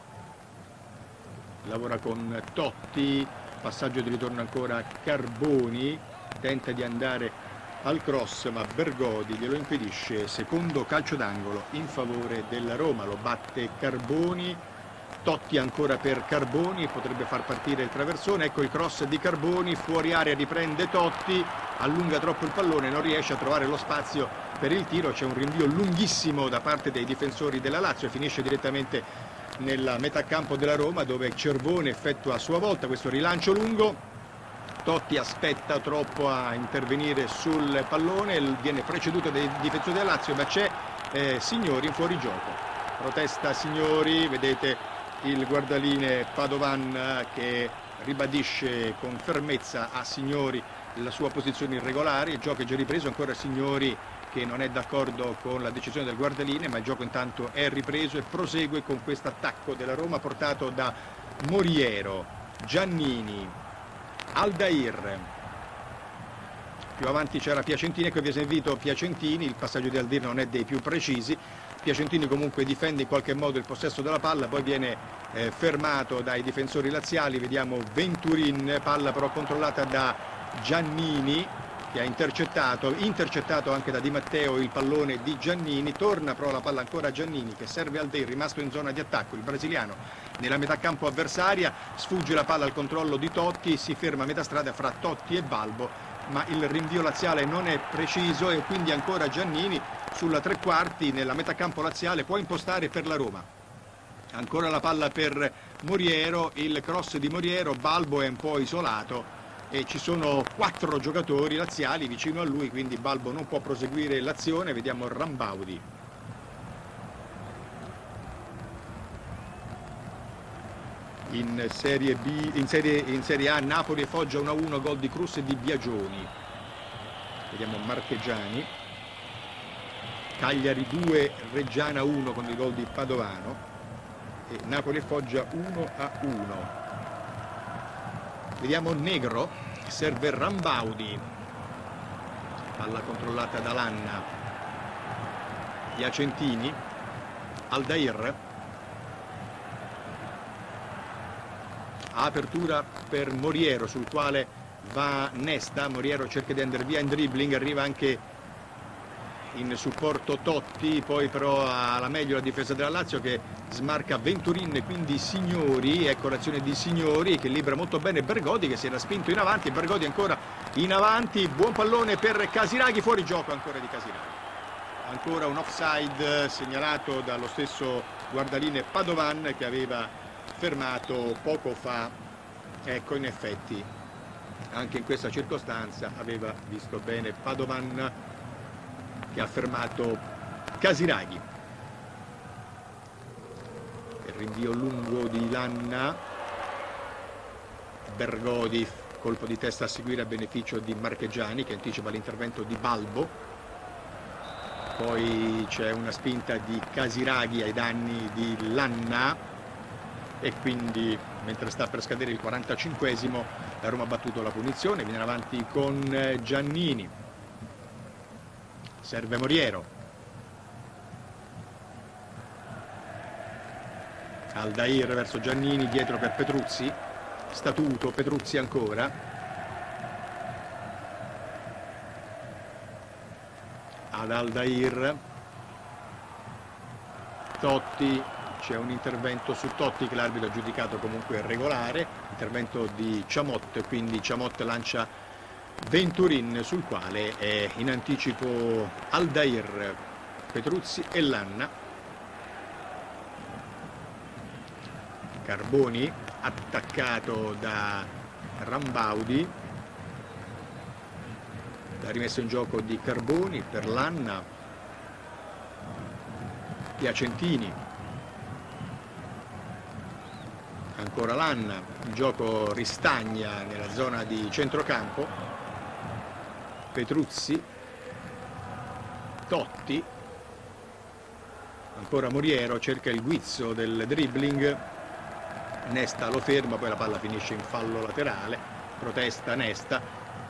lavora con Totti, passaggio di ritorno ancora Carboni, tenta di andare al cross ma Bergodi glielo impedisce. Secondo calcio d'angolo in favore della Roma, lo batte Carboni. Totti ancora per Carboni, potrebbe far partire il traversone, ecco il cross di Carboni, fuori area riprende Totti, allunga troppo il pallone, non riesce a trovare lo spazio per il tiro, c'è un rinvio lunghissimo da parte dei difensori della Lazio e finisce direttamente nella metà campo della Roma, dove Cervone effettua a sua volta questo rilancio lungo. Totti aspetta troppo a intervenire sul pallone, viene preceduto dai difensori della Lazio, ma c'è eh, Signori in fuorigioco. Protesta Signori, vedete il guardaline Padovan che ribadisce con fermezza a Signori la sua posizione irregolare. Il gioco è già ripreso, ancora Signori che non è d'accordo con la decisione del guardaline, ma il gioco intanto è ripreso e prosegue con questo attacco della Roma portato da Moriero, Giannini, Aldair. Più avanti c'era Piacentini, ecco vi servito Piacentini, il passaggio di Aldair non è dei più precisi. Piacentini comunque difende in qualche modo il possesso della palla, poi viene eh, fermato dai difensori laziali. Vediamo Venturin, palla però controllata da Giannini che ha intercettato, intercettato anche da Di Matteo il pallone di Giannini, torna però la palla ancora a Giannini che serve Aldair, rimasto in zona di attacco, il brasiliano nella metà campo avversaria, sfugge la palla al controllo di Totti, si ferma a metà strada fra Totti e Balbo, ma il rinvio laziale non è preciso e quindi ancora Giannini sulla tre quarti nella metà campo laziale può impostare per la Roma. Ancora la palla per Moriero, il cross di Moriero, Balbo è un po' isolato e ci sono quattro giocatori laziali vicino a lui, quindi Balbo non può proseguire l'azione. Vediamo Rambaudi. In Serie B, in Serie, in Serie A Napoli e Foggia uno a uno, gol di Cruz e di Biagioni. Vediamo Marchegiani. Cagliari due, Reggiana uno con il gol di Padovano e Napoli e Foggia uno a uno. Vediamo Negro, serve Rambaudi, palla controllata da Lanna, Piacentini, Aldair, Apertura per Moriero, sul quale va Nesta. Moriero cerca di andare via in dribbling, arriva anche in supporto Totti, poi però alla meglio la difesa della Lazio che smarca Venturin, quindi Signori. Ecco l'azione di Signori che libera molto bene Bergodi, che si era spinto in avanti. Bergodi ancora in avanti, buon pallone per Casiraghi, fuori gioco ancora di Casiraghi. Ancora un offside segnalato dallo stesso guardaline Padovan, che aveva fermato poco fa. Ecco, in effetti anche in questa circostanza aveva visto bene Padovan, che ha fermato Casiraghi. Il rinvio lungo di Lanna. Bergodi, colpo di testa a seguire a beneficio di Marchegiani, che anticipa l'intervento di Balbo. Poi c'è una spinta di Casiraghi ai danni di Lanna e quindi, mentre sta per scadere il quarantacinquesimo, la Roma ha battuto la punizione, viene avanti con Giannini. Serve Moriero. Aldair verso Giannini, dietro per Petruzzi. Statuto, Petruzzi ancora. Ad Aldair. Totti, c'è un intervento su Totti che l'arbitro ha giudicato comunque regolare. Intervento di Chamot, quindi Chamot lancia Venturin, sul quale è in anticipo Aldair, Petruzzi e Lanna. Carboni attaccato da Rambaudi. La rimessa in gioco di Carboni per Lanna. Piacentini. Ancora Lanna. Il gioco ristagna nella zona di centrocampo. Petruzzi, Totti, ancora Moriero, cerca il guizzo del dribbling, Nesta lo ferma, poi la palla finisce in fallo laterale, protesta Nesta.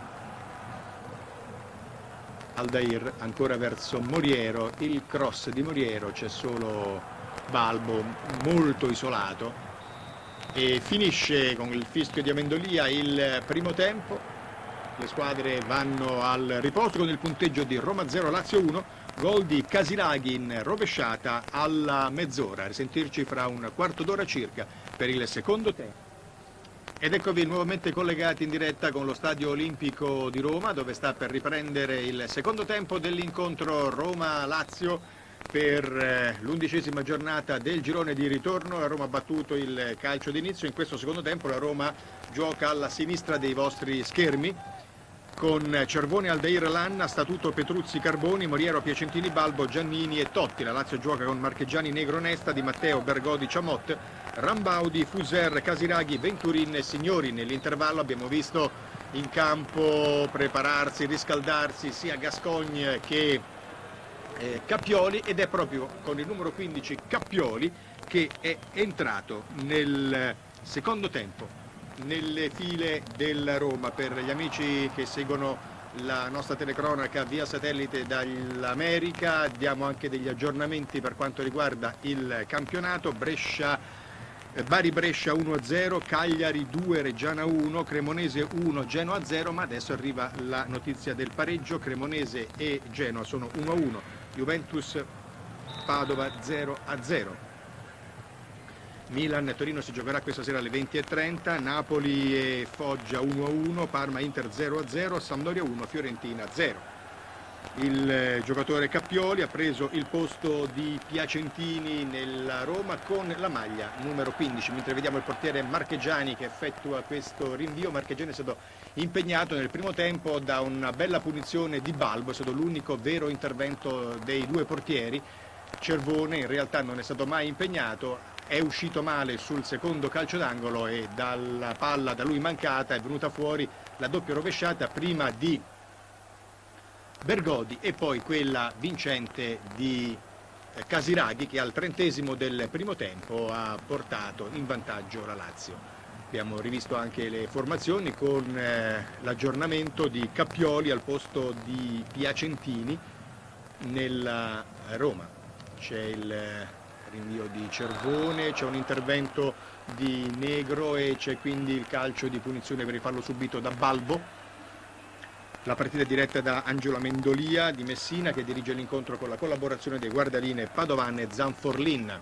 Aldair ancora verso Moriero, il cross di Moriero, c'è solo Balbo molto isolato e finisce con il fischio di Amendolia il primo tempo. Le squadre vanno al riposo con il punteggio di Roma zero Lazio uno, gol di Casiraghi in rovesciata alla mezz'ora. Risentirci fra un quarto d'ora circa per il secondo tempo. Ed eccovi nuovamente collegati in diretta con lo Stadio Olimpico di Roma, dove sta per riprendere il secondo tempo dell'incontro Roma-Lazio per l'undicesima giornata del girone di ritorno. La Roma ha battuto il calcio d'inizio. In questo secondo tempo la Roma gioca alla sinistra dei vostri schermi, con Cervone, Aldair, Lanna, Statuto, Petruzzi, Carboni, Moriero, Piacentini, Balbo, Giannini e Totti. La Lazio gioca con Marchegiani, Negro, Nesta, Di Matteo, Bergodi, Chamot, Rambaudi, Fuser, Casiraghi, Venturin e Signori. Nell'intervallo abbiamo visto in campo prepararsi, riscaldarsi sia Gascogne che eh, Cappioli, ed è proprio con il numero quindici Cappioli che è entrato nel secondo tempo nelle file della Roma. Per gli amici che seguono la nostra telecronaca via satellite dall'America, diamo anche degli aggiornamenti per quanto riguarda il campionato. Brescia, Bari Brescia uno a zero, Cagliari due, Reggiana uno, Cremonese uno, Genoa zero, ma adesso arriva la notizia del pareggio. Cremonese e Genoa sono uno a uno, Juventus Padova zero a zero. Milan Torino si giocherà questa sera alle venti e trenta, Napoli e Foggia uno a uno, Parma Inter zero a zero, Sampdoria uno, Fiorentina zero. Il giocatore Cappioli ha preso il posto di Piacentini nella Roma con la maglia numero quindici, mentre vediamo il portiere Marchegiani che effettua questo rinvio. Marchegiani è stato impegnato nel primo tempo da una bella punizione di Balbo, è stato l'unico vero intervento dei due portieri. Cervone in realtà non è stato mai impegnato, è uscito male sul secondo calcio d'angolo e dalla palla da lui mancata è venuta fuori la doppia rovesciata, prima di Bergodi e poi quella vincente di Casiraghi, che al trentesimo del primo tempo ha portato in vantaggio la Lazio. Abbiamo rivisto anche le formazioni con eh, l'aggiornamento di Cappioli al posto di Piacentini nella Roma. C'è il rinvio di Cervone, c'è un intervento di Negro e c'è quindi il calcio di punizione per il fallo subito da Balbo. La partita è diretta da Angelo Mendolia di Messina, che dirige l'incontro con la collaborazione dei guardaline Padovan e Zanforlin.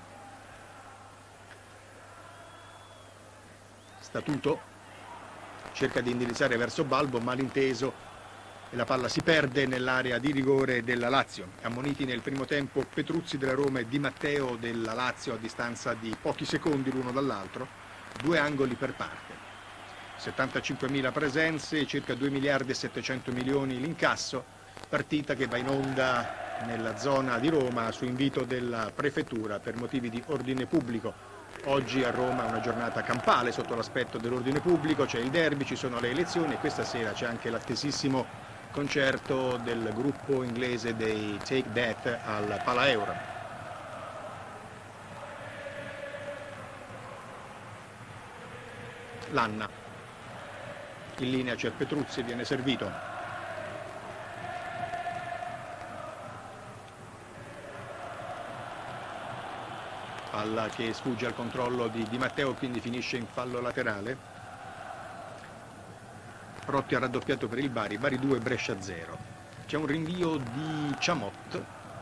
Statuto cerca di indirizzare verso Balbo, malinteso, e la palla si perde nell'area di rigore della Lazio. Ammoniti nel primo tempo Petruzzi della Roma e Di Matteo della Lazio a distanza di pochi secondi l'uno dall'altro, due angoli per parte. settantacinquemila presenze, circa due miliardi e settecento milioni l'incasso, partita che va in onda nella zona di Roma su invito della prefettura per motivi di ordine pubblico. Oggi a Roma è una giornata campale sotto l'aspetto dell'ordine pubblico, c'è il derby, ci sono le elezioni e questa sera c'è anche l'attesissimo concerto del gruppo inglese dei Take That al Pala Euro. Lanna. In linea c'è Petruzzi, viene servito. Palla che sfugge al controllo di Di Matteo, quindi finisce in fallo laterale. Protti ha raddoppiato per il Bari, Bari due, Brescia zero. C'è un rinvio di Ciamot.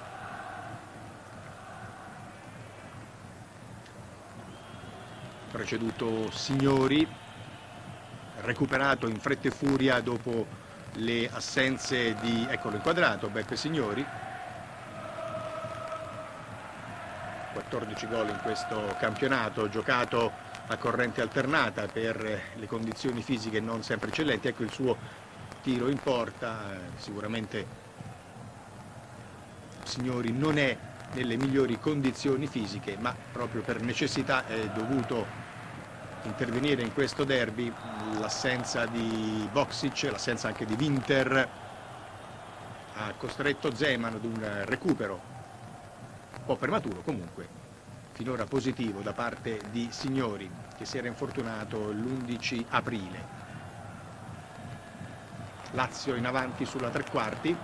Preceduto Signori. Recuperato in fretta e furia dopo le assenze di, eccolo inquadrato, Beppe Signori. quattordici gol in questo campionato, giocato a corrente alternata per le condizioni fisiche non sempre eccellenti. Ecco il suo tiro in porta, sicuramente Signori non è nelle migliori condizioni fisiche, ma proprio per necessità è dovuto intervenire in questo derby. L'assenza di Boksic, l'assenza anche di Winter ha costretto Zeman ad un recupero un po' prematuro, comunque finora positivo da parte di Signori, che si era infortunato l'undici aprile. Lazio in avanti sulla tre quarti,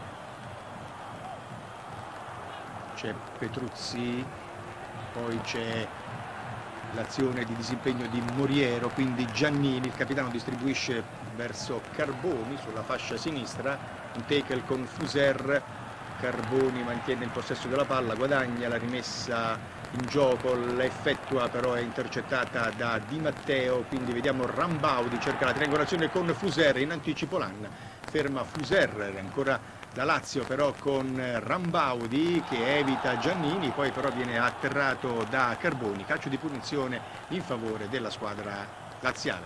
c'è Petruzzi, poi c'è l'azione di disimpegno di Moriero, quindi Giannini, il capitano, distribuisce verso Carboni sulla fascia sinistra, un tackle con Fuser, Carboni mantiene il possesso della palla, guadagna la rimessa in gioco, l'effettua però è intercettata da Di Matteo, quindi vediamo Rambaudi, cerca la triangolazione con Fuser, in anticipo Lanna, ferma Fuser, ancora la Lazio però con Rambaudi che evita Giannini, poi però viene atterrato da Carboni, calcio di punizione in favore della squadra laziale.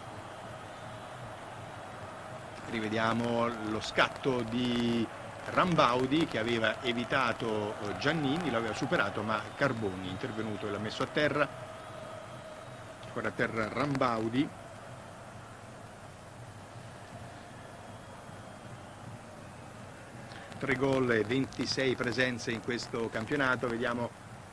Rivediamo lo scatto di Rambaudi che aveva evitato Giannini, l'aveva superato, ma Carboni è intervenuto e l'ha messo a terra. Ancora a terra Rambaudi. tre gol e ventisei presenze in questo campionato. Vediamo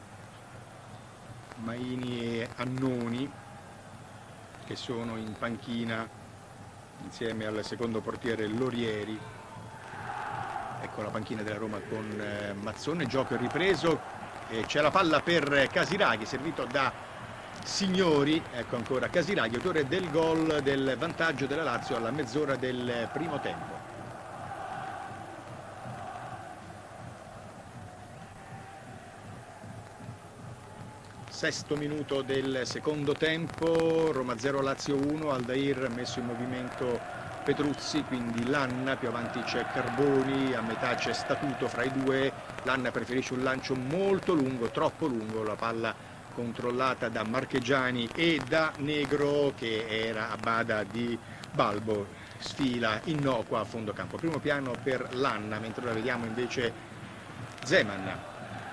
Maini e Annoni che sono in panchina insieme al secondo portiere Lorieri. Ecco la panchina della Roma con eh, Mazzone, gioco ripreso, e c'è la palla per Casiraghi, servito da Signori. Ecco ancora Casiraghi, autore del gol del vantaggio della Lazio alla mezz'ora del primo tempo. Sesto minuto del secondo tempo, Roma zero Lazio uno, Aldair messo in movimento Petruzzi, quindi Lanna, più avanti c'è Carboni, a metà c'è Statuto fra i due, Lanna preferisce un lancio molto lungo, troppo lungo, la palla controllata da Marchegiani e da Negro che era a bada di Balbo, sfila innocua a fondo campo. Primo piano per Lanna, mentre ora vediamo invece Zeman.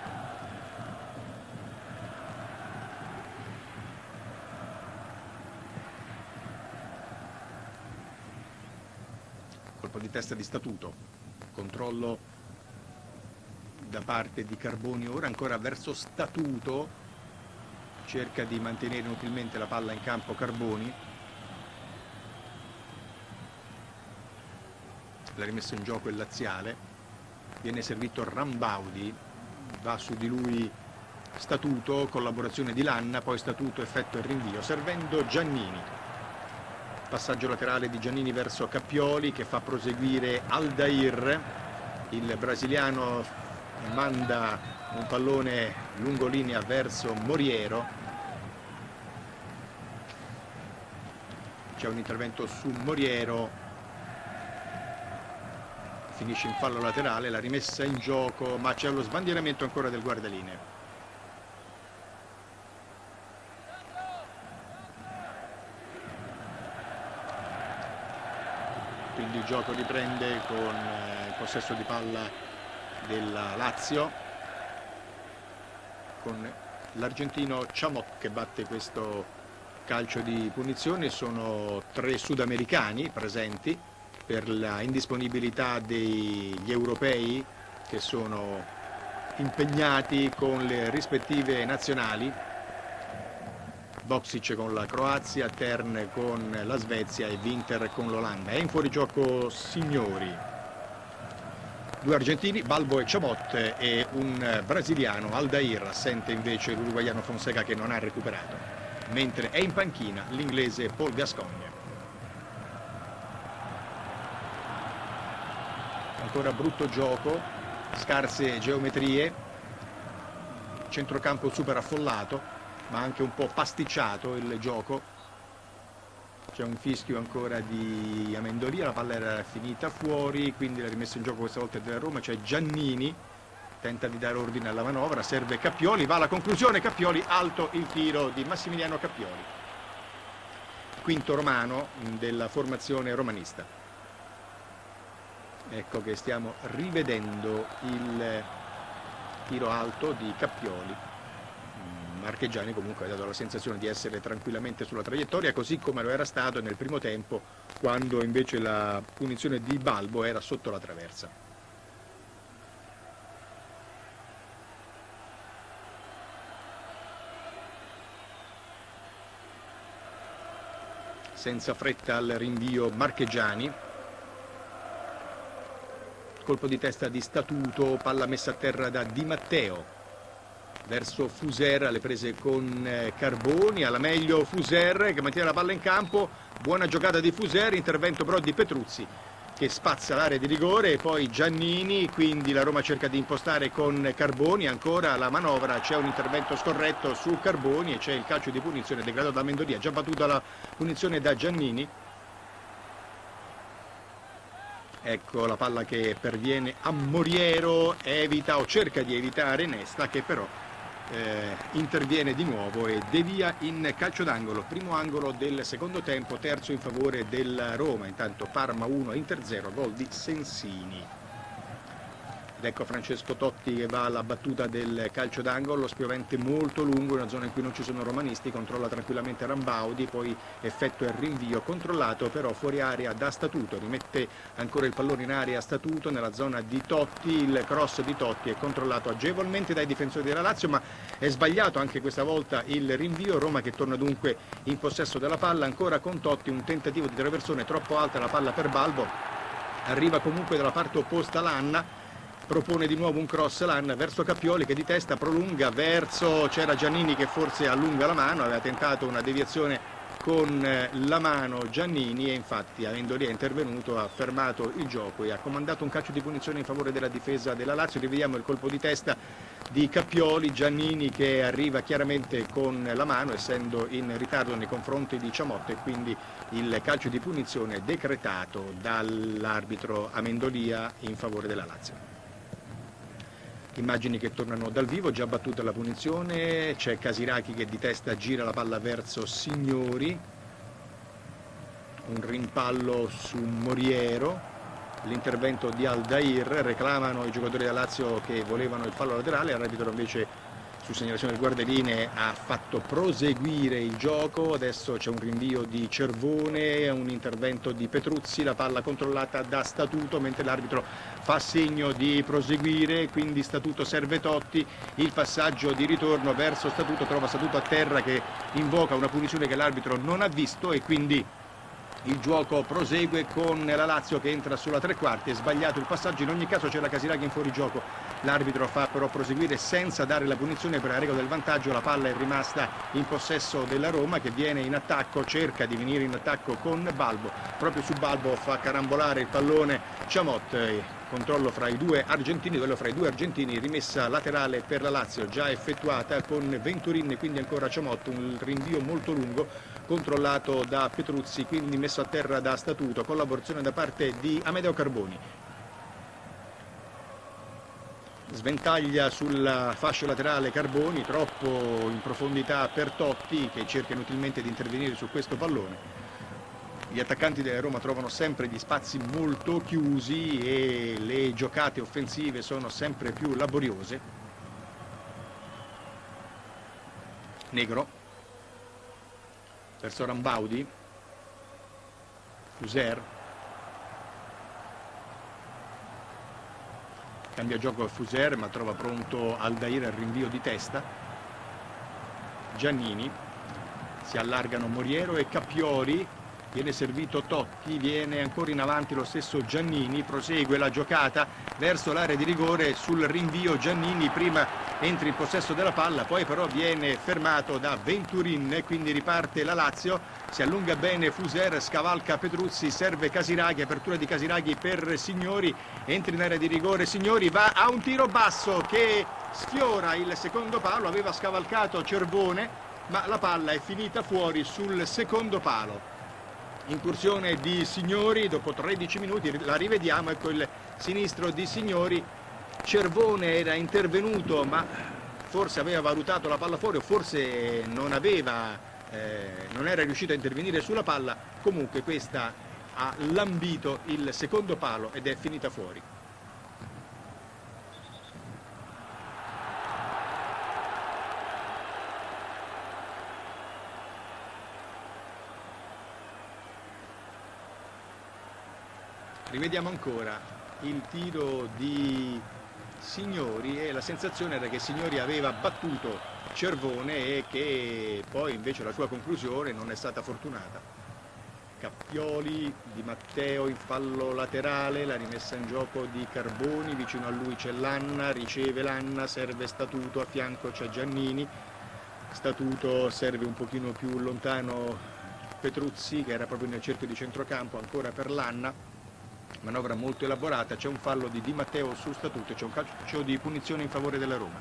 Colpo di testa di Statuto, controllo da parte di Carboni, ora ancora verso Statuto, cerca di mantenere inutilmente la palla in campo Carboni, la rimessa in gioco è laziale, viene servito Rambaudi, va su di lui Statuto, collaborazione di Lanna, poi Statuto, effetto e rinvio, servendo Giannini. Passaggio laterale di Giannini verso Cappioli che fa proseguire Aldair. Il brasiliano manda un pallone lungolinea verso Moriero. C'è un intervento su Moriero, finisce in fallo laterale, la rimessa in gioco, ma c'è lo sbandieramento ancora del guardalinee. Quindi il gioco riprende con il possesso di palla della Lazio, con l'argentino Chamot che batte questo calcio di punizione. Sono tre sudamericani presenti per la indisponibilità degli europei che sono impegnati con le rispettive nazionali. Boksic con la Croazia, Tern con la Svezia e Winter con l'Olanda. È in fuorigioco Signori. Due argentini, Balbo e Chamot, e un brasiliano, Aldair, assente invece l'uruguaiano Fonseca che non ha recuperato. Mentre è in panchina l'inglese Paul Gascogne. Ancora brutto gioco, scarse geometrie, centrocampo super affollato, ma anche un po' pasticciato il gioco. C'è un fischio ancora di Amendolia, la palla era finita fuori, quindi la rimessa in gioco questa volta è della Roma. C'è Giannini, tenta di dare ordine alla manovra, serve Cappioli, va alla conclusione, Cappioli, alto il tiro di Massimiliano Cappioli, quinto romano della formazione romanista. Ecco che stiamo rivedendo il tiro alto di Cappioli. Marchegiani comunque ha dato la sensazione di essere tranquillamente sulla traiettoria, così come lo era stato nel primo tempo, quando invece la punizione di Balbo era sotto la traversa. Senza fretta al rinvio Marchegiani. Colpo di testa di Statuto, palla messa a terra da Di Matteo. Verso Fuser, alle prese con Carboni, alla meglio Fuser che mantiene la palla in campo, buona giocata di Fuser, intervento però di Petruzzi che spazza l'area di rigore, e poi Giannini, quindi la Roma cerca di impostare con Carboni, ancora la manovra, c'è un intervento scorretto su Carboni e c'è il calcio di punizione degradato da Amendolia, già battuta la punizione da Giannini. Ecco la palla che perviene a Moriero, evita o cerca di evitare Nesta che però Eh, interviene di nuovo e devia in calcio d'angolo. Primo angolo del secondo tempo, terzo in favore della Roma. Intanto Parma uno, Inter zero, gol di Sensini. Ed ecco Francesco Totti che va alla battuta del calcio d'angolo, spiovente molto lungo, in una zona in cui non ci sono romanisti, controlla tranquillamente Rambaudi, poi effettua il rinvio controllato però fuori area da Statuto, rimette ancora il pallone in area Statuto nella zona di Totti, il cross di Totti è controllato agevolmente dai difensori della Lazio, ma è sbagliato anche questa volta il rinvio. Roma che torna dunque in possesso della palla, ancora con Totti, un tentativo di traversone troppo alta la palla per Balbo, arriva comunque dalla parte opposta Lanna, propone di nuovo un cross Lanna verso Cappioli che di testa prolunga verso, c'era Giannini che forse allunga la mano, aveva tentato una deviazione con la mano Giannini e infatti Amendolia è intervenuto, ha fermato il gioco e ha comandato un calcio di punizione in favore della difesa della Lazio. Rivediamo il colpo di testa di Cappioli, Giannini che arriva chiaramente con la mano essendo in ritardo nei confronti di Chamot, e quindi il calcio di punizione decretato dall'arbitro Amendolia in favore della Lazio. Immagini che tornano dal vivo, già battuta la punizione, c'è Casiraghi che di testa gira la palla verso Signori, un rimpallo su Moriero, l'intervento di Aldair, reclamano i giocatori della Lazio che volevano il fallo laterale, l'arbitro invece su segnalazione del guardaline ha fatto proseguire il gioco. Adesso c'è un rinvio di Cervone, un intervento di Petruzzi, la palla controllata da Statuto mentre l'arbitro fa segno di proseguire, quindi Statuto serve Totti, il passaggio di ritorno verso Statuto, trova Statuto a terra che invoca una punizione che l'arbitro non ha visto e quindi Il gioco prosegue con la Lazio che entra sulla tre quarti, è sbagliato il passaggio, in ogni caso c'è la Casiraghi in fuorigioco. L'arbitro fa però proseguire senza dare la punizione per la regola del vantaggio, la palla è rimasta in possesso della Roma che viene in attacco, cerca di venire in attacco con Balbo, proprio su Balbo fa carambolare il pallone Chamot. Controllo fra i due argentini, quello fra i due argentini, rimessa laterale per la Lazio già effettuata con Venturin e quindi ancora Chamot, un rinvio molto lungo controllato da Petruzzi, quindi messo a terra da Statuto, collaborazione da parte di Amedeo Carboni. Sventaglia sulla fascia laterale Carboni, troppo in profondità per Totti che cerca inutilmente di intervenire su questo pallone. Gli attaccanti della Roma trovano sempre gli spazi molto chiusi e le giocate offensive sono sempre più laboriose. Negro verso Rambaudi, Fuser, cambia gioco a Fuser ma trova pronto Aldair al rinvio di testa. Giannini, si allargano Moriero e Cappioli. Viene servito Totti, viene ancora in avanti lo stesso Giannini, prosegue la giocata verso l'area di rigore sul rinvio. Giannini prima entra in possesso della palla, poi però viene fermato da Venturin e quindi riparte la Lazio. Si allunga bene Fuser, scavalca Petruzzi, serve Casiraghi, apertura di Casiraghi per Signori, entra in area di rigore, Signori va a un tiro basso che sfiora il secondo palo, aveva scavalcato Cervone ma la palla è finita fuori sul secondo palo. Incursione di Signori, dopo tredici minuti la rivediamo, ecco il sinistro di Signori. Cervone era intervenuto ma forse aveva valutato la palla fuori o forse non aveva, eh, non era riuscito a intervenire sulla palla. Comunque questa ha lambito il secondo palo ed è finita fuori. Rivediamo ancora il tiro di Signori e la sensazione era che Signori aveva battuto Cervone e che poi invece la sua conclusione non è stata fortunata. Cappioli, Di Matteo in fallo laterale, la rimessa in gioco di Carboni, vicino a lui c'è Lanna, riceve Lanna, serve Statuto, a fianco c'è Giannini, Statuto serve un pochino più lontano Petruzzi che era proprio nel cerchio di centrocampo, ancora per Lanna. Manovra molto elaborata, c'è un fallo di Di Matteo su Statuto, c'è un calcio di punizione in favore della Roma.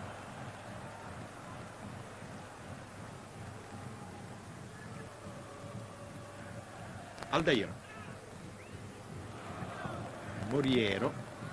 Aldair, Moriero,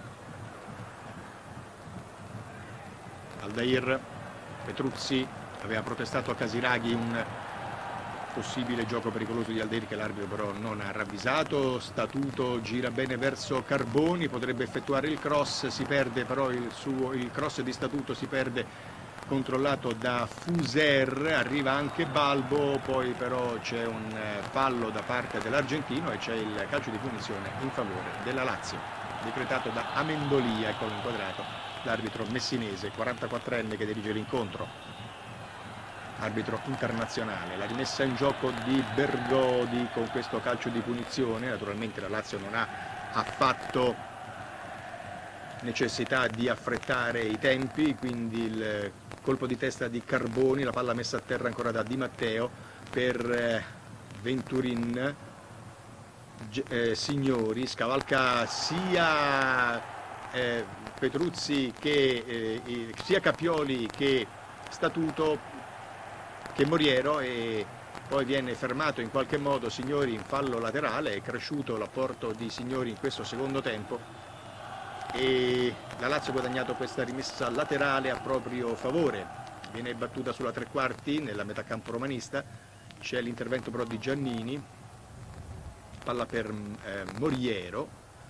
Aldair, Petruzzi aveva protestato a Casiraghi un possibile gioco pericoloso di Aldair che l'arbitro però non ha ravvisato. Statuto gira bene verso Carboni, potrebbe effettuare il cross, si perde però il, suo, il cross di Statuto si perde controllato da Fuser, arriva anche Balbo, poi però c'è un fallo da parte dell'argentino e c'è il calcio di punizione in favore della Lazio, decretato da Amendolia, eccolo inquadrato, l'arbitro messinese, quarantaquattrenne che dirige l'incontro. Arbitro internazionale, la rimessa in gioco di Bergodi con questo calcio di punizione. Naturalmente la Lazio non ha affatto necessità di affrettare i tempi, quindi il colpo di testa di Carboni, la palla messa a terra ancora da Di Matteo per Venturin, eh, Signori, scavalca sia eh, Petruzzi che eh, sia Cappioli che Statuto che Moriero e poi viene fermato in qualche modo Signori in fallo laterale. È cresciuto l'apporto di Signori in questo secondo tempo e la Lazio ha guadagnato questa rimessa laterale a proprio favore. Viene battuta sulla tre quarti nella metà campo romanista, c'è l'intervento però di Giannini, palla per eh, Moriero,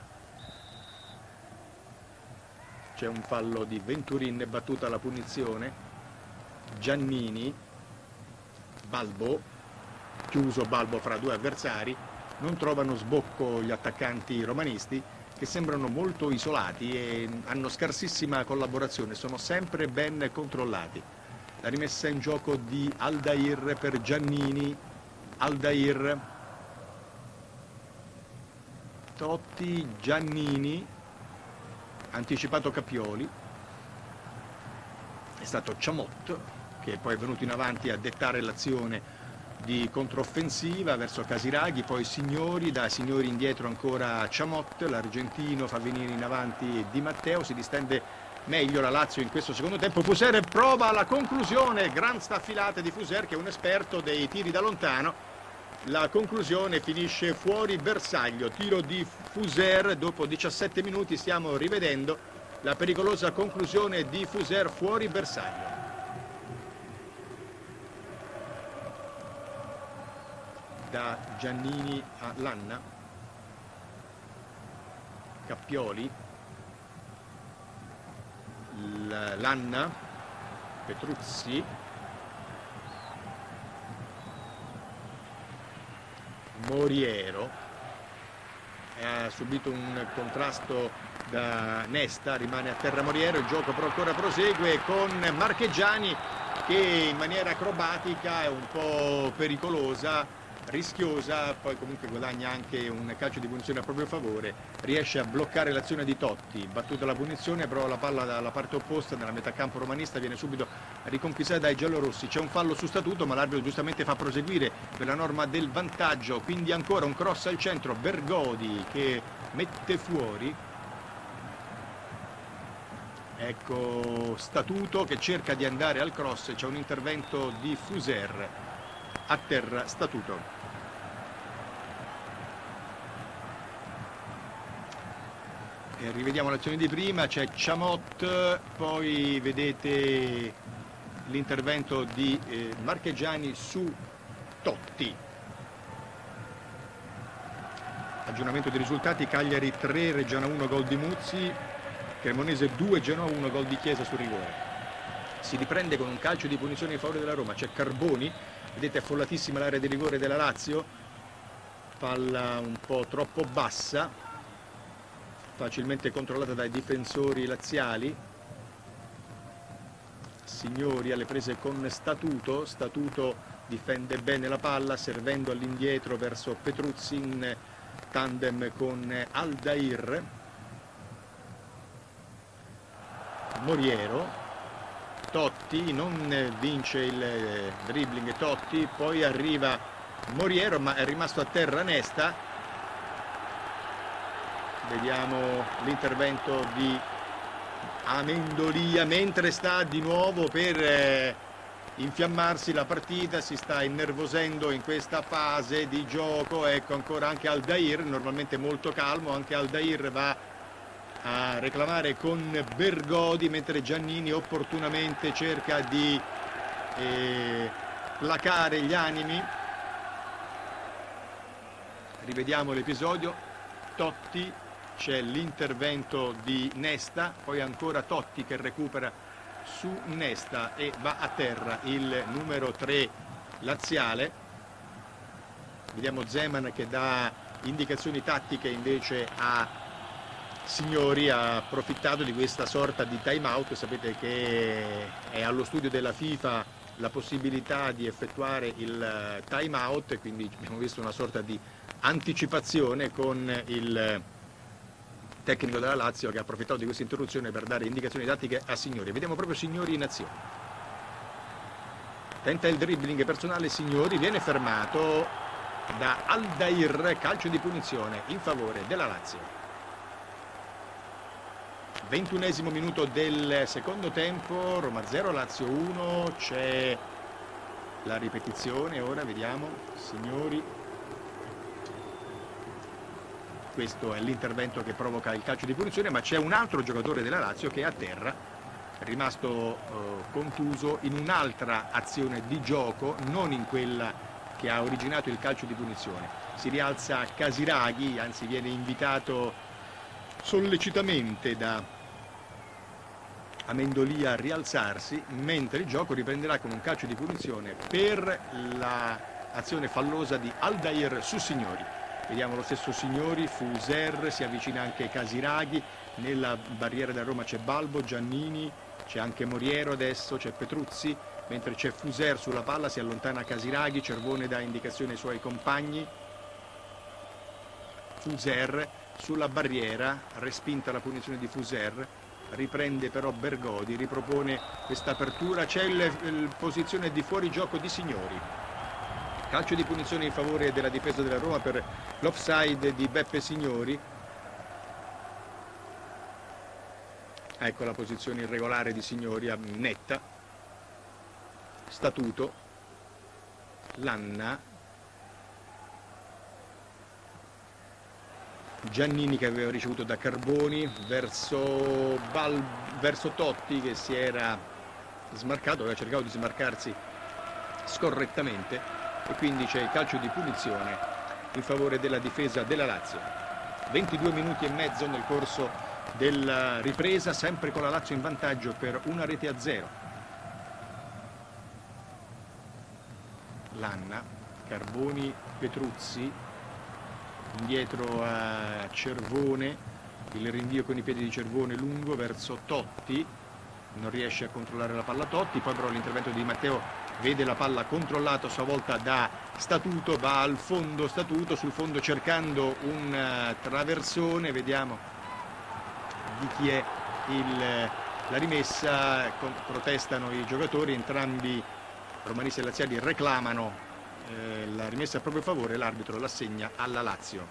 c'è un fallo di Venturin, battuta la punizione. Giannini, Balbo, chiuso Balbo fra due avversari, non trovano sbocco gli attaccanti romanisti che sembrano molto isolati e hanno scarsissima collaborazione, sono sempre ben controllati. La rimessa in gioco di Aldair per Giannini, Aldair, Totti, Giannini, anticipato Cappioli, è stato Chamot che poi è venuto in avanti a dettare l'azione di controffensiva verso Casiraghi, poi Signori, da Signori indietro ancora Chamot, l'argentino fa venire in avanti Di Matteo, si distende meglio la Lazio in questo secondo tempo. Fuser prova la conclusione, gran staffilata di Fuser che è un esperto dei tiri da lontano. La conclusione finisce fuori bersaglio, tiro di Fuser, dopo diciassette minuti stiamo rivedendo la pericolosa conclusione di Fuser fuori bersaglio. Da Giannini a Lanna, Cappioli, Lanna, Petruzzi, Moriero, ha subito un contrasto da Nesta, rimane a terra Moriero, il gioco però ancora prosegue con Marchegiani che in maniera acrobatica è un po' pericolosa, rischiosa, poi comunque guadagna anche un calcio di punizione a proprio favore, riesce a bloccare l'azione di Totti, battuta la punizione, però la palla dalla parte opposta nella metà campo romanista viene subito riconquistata dai giallorossi. C'è un fallo su statuto ma l'arbitro giustamente fa proseguire per la norma del vantaggio, quindi ancora un cross al centro, Bergodi che mette fuori, ecco Statuto che cerca di andare al cross, c'è un intervento di Fuser a terra Statuto. E rivediamo l'azione di prima, c'è Chamot, poi vedete l'intervento di eh, Marchegiani su Totti. Aggiornamento dei risultati: Cagliari tre, Reggiana uno, gol di Muzzi, Cremonese due, Genoa uno, gol di Chiesa su rigore. Si riprende con un calcio di punizione in favore della Roma, c'è Carboni, vedete affollatissima l'area di rigore della Lazio, palla un po' troppo bassa, facilmente controllata dai difensori laziali. Signori alle prese con Statuto, Statuto difende bene la palla servendo all'indietro verso Petruzzi in tandem con Aldair. Moriero, Totti, non vince il dribbling Totti, poi arriva Moriero ma è rimasto a terra Nesta. Vediamo l'intervento di Amendolia mentre sta di nuovo per eh, infiammarsi la partita, si sta innervosendo in questa fase di gioco. Ecco ancora anche Aldair, normalmente molto calmo, anche Aldair va a reclamare con Bergodi mentre Giannini opportunamente cerca di eh, placare gli animi. Rivediamo l'episodio, Totti, c'è l'intervento di Nesta, poi ancora Totti che recupera su Nesta e va a terra il numero tre laziale. Vediamo Zeman che dà indicazioni tattiche invece a Signori, ha approfittato di questa sorta di time out. Sapete che è allo studio della FIFA la possibilità di effettuare il time out, quindi abbiamo visto una sorta di anticipazione con il tecnico della Lazio che ha approfittato di questa interruzione per dare indicazioni tattiche a Signori. Vediamo proprio Signori in azione, tenta il dribbling personale Signori, viene fermato da Aldair, calcio di punizione in favore della Lazio. ventunesimo minuto del secondo tempo, Roma zero, Lazio uno, c'è la ripetizione, ora vediamo, Signori, questo è l'intervento che provoca il calcio di punizione, ma c'è un altro giocatore della Lazio che è a terra, rimasto eh, contuso in un'altra azione di gioco, non in quella che ha originato il calcio di punizione. Si rialza Casiraghi, anzi viene invitato sollecitamente da Amendolia a rialzarsi, mentre il gioco riprenderà con un calcio di punizione per l'azione fallosa di Aldair su Signori. Vediamo lo stesso Signori, Fuser, si avvicina anche Casiraghi, nella barriera della Roma c'è Balbo, Giannini, c'è anche Moriero adesso, c'è Petruzzi, mentre c'è Fuser sulla palla, si allontana Casiraghi, Cervone dà indicazione ai suoi compagni. Fuser sulla barriera, respinta la punizione di Fuser, riprende però Bergodi, ripropone questa apertura, c'è la posizione di fuorigioco di Signori. Calcio di punizione in favore della difesa della Roma per l'offside di Beppe Signori. Ecco la posizione irregolare di Signori, netta. Statuto. Lanna. Giannini che aveva ricevuto da Carboni verso, Bal, verso Totti che si era smarcato, aveva cercato di smarcarsi scorrettamente e quindi c'è il calcio di punizione in favore della difesa della Lazio. ventidue minuti e mezzo nel corso della ripresa, sempre con la Lazio in vantaggio per una rete a zero. Lanna, Carboni, Petruzzi, indietro a Cervone, il rinvio con i piedi di Cervone lungo verso Totti, non riesce a controllare la palla Totti, poi però l'intervento di Matteo vede la palla controllata a sua volta da Statuto, va al fondo Statuto, sul fondo cercando un traversone, vediamo di chi è il, la rimessa, protestano i giocatori, entrambi romanisti e laziali reclamano eh, la rimessa a proprio favore, l'arbitro l'assegna alla Lazio.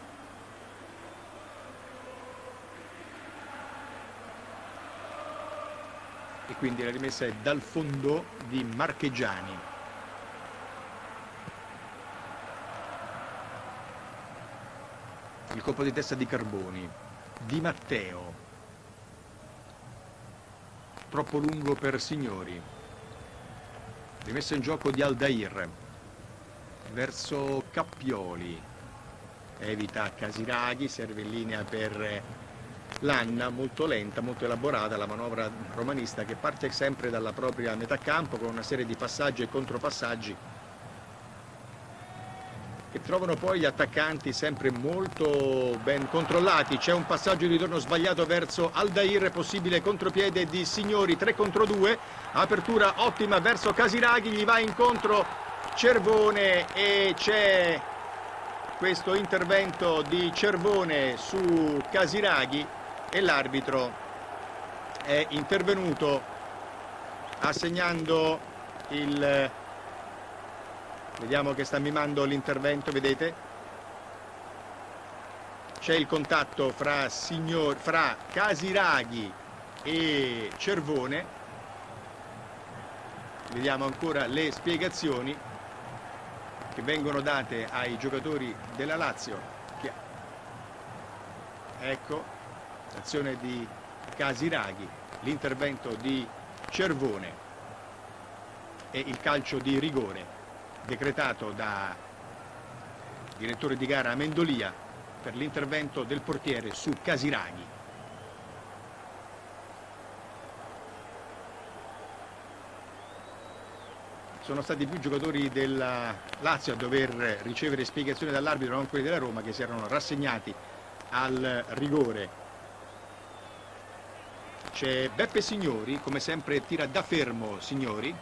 E quindi la rimessa è dal fondo di Marchegiani. Il colpo di testa di Carboni, Di Matteo, troppo lungo per Signori, rimessa in gioco di Aldair verso Cappioli, evita Casiraghi, serve in linea per Lanna, molto lenta, molto elaborata la manovra romanista che parte sempre dalla propria metà campo con una serie di passaggi e contropassaggi che trovano poi gli attaccanti sempre molto ben controllati. C'è un passaggio di ritorno sbagliato verso Aldair, possibile contropiede di Signori, tre contro due, apertura ottima verso Casiraghi, gli va incontro Cervone e c'è questo intervento di Cervone su Casiraghi e l'arbitro è intervenuto assegnando il... Vediamo che sta mimando l'intervento, vedete? C'è il contatto fra, signor, fra Casiraghi e Cervone. Vediamo ancora le spiegazioni che vengono date ai giocatori della Lazio. Ecco, l'azione di Casiraghi, l'intervento di Cervone e il calcio di rigore decretato da direttore di gara Amendolia per l'intervento del portiere su Casiraghi. Sono stati più giocatori della Lazio a dover ricevere spiegazioni dall'arbitro, non quelli della Roma, che si erano rassegnati al rigore. C'è Beppe Signori, come sempre tira da fermo Signori.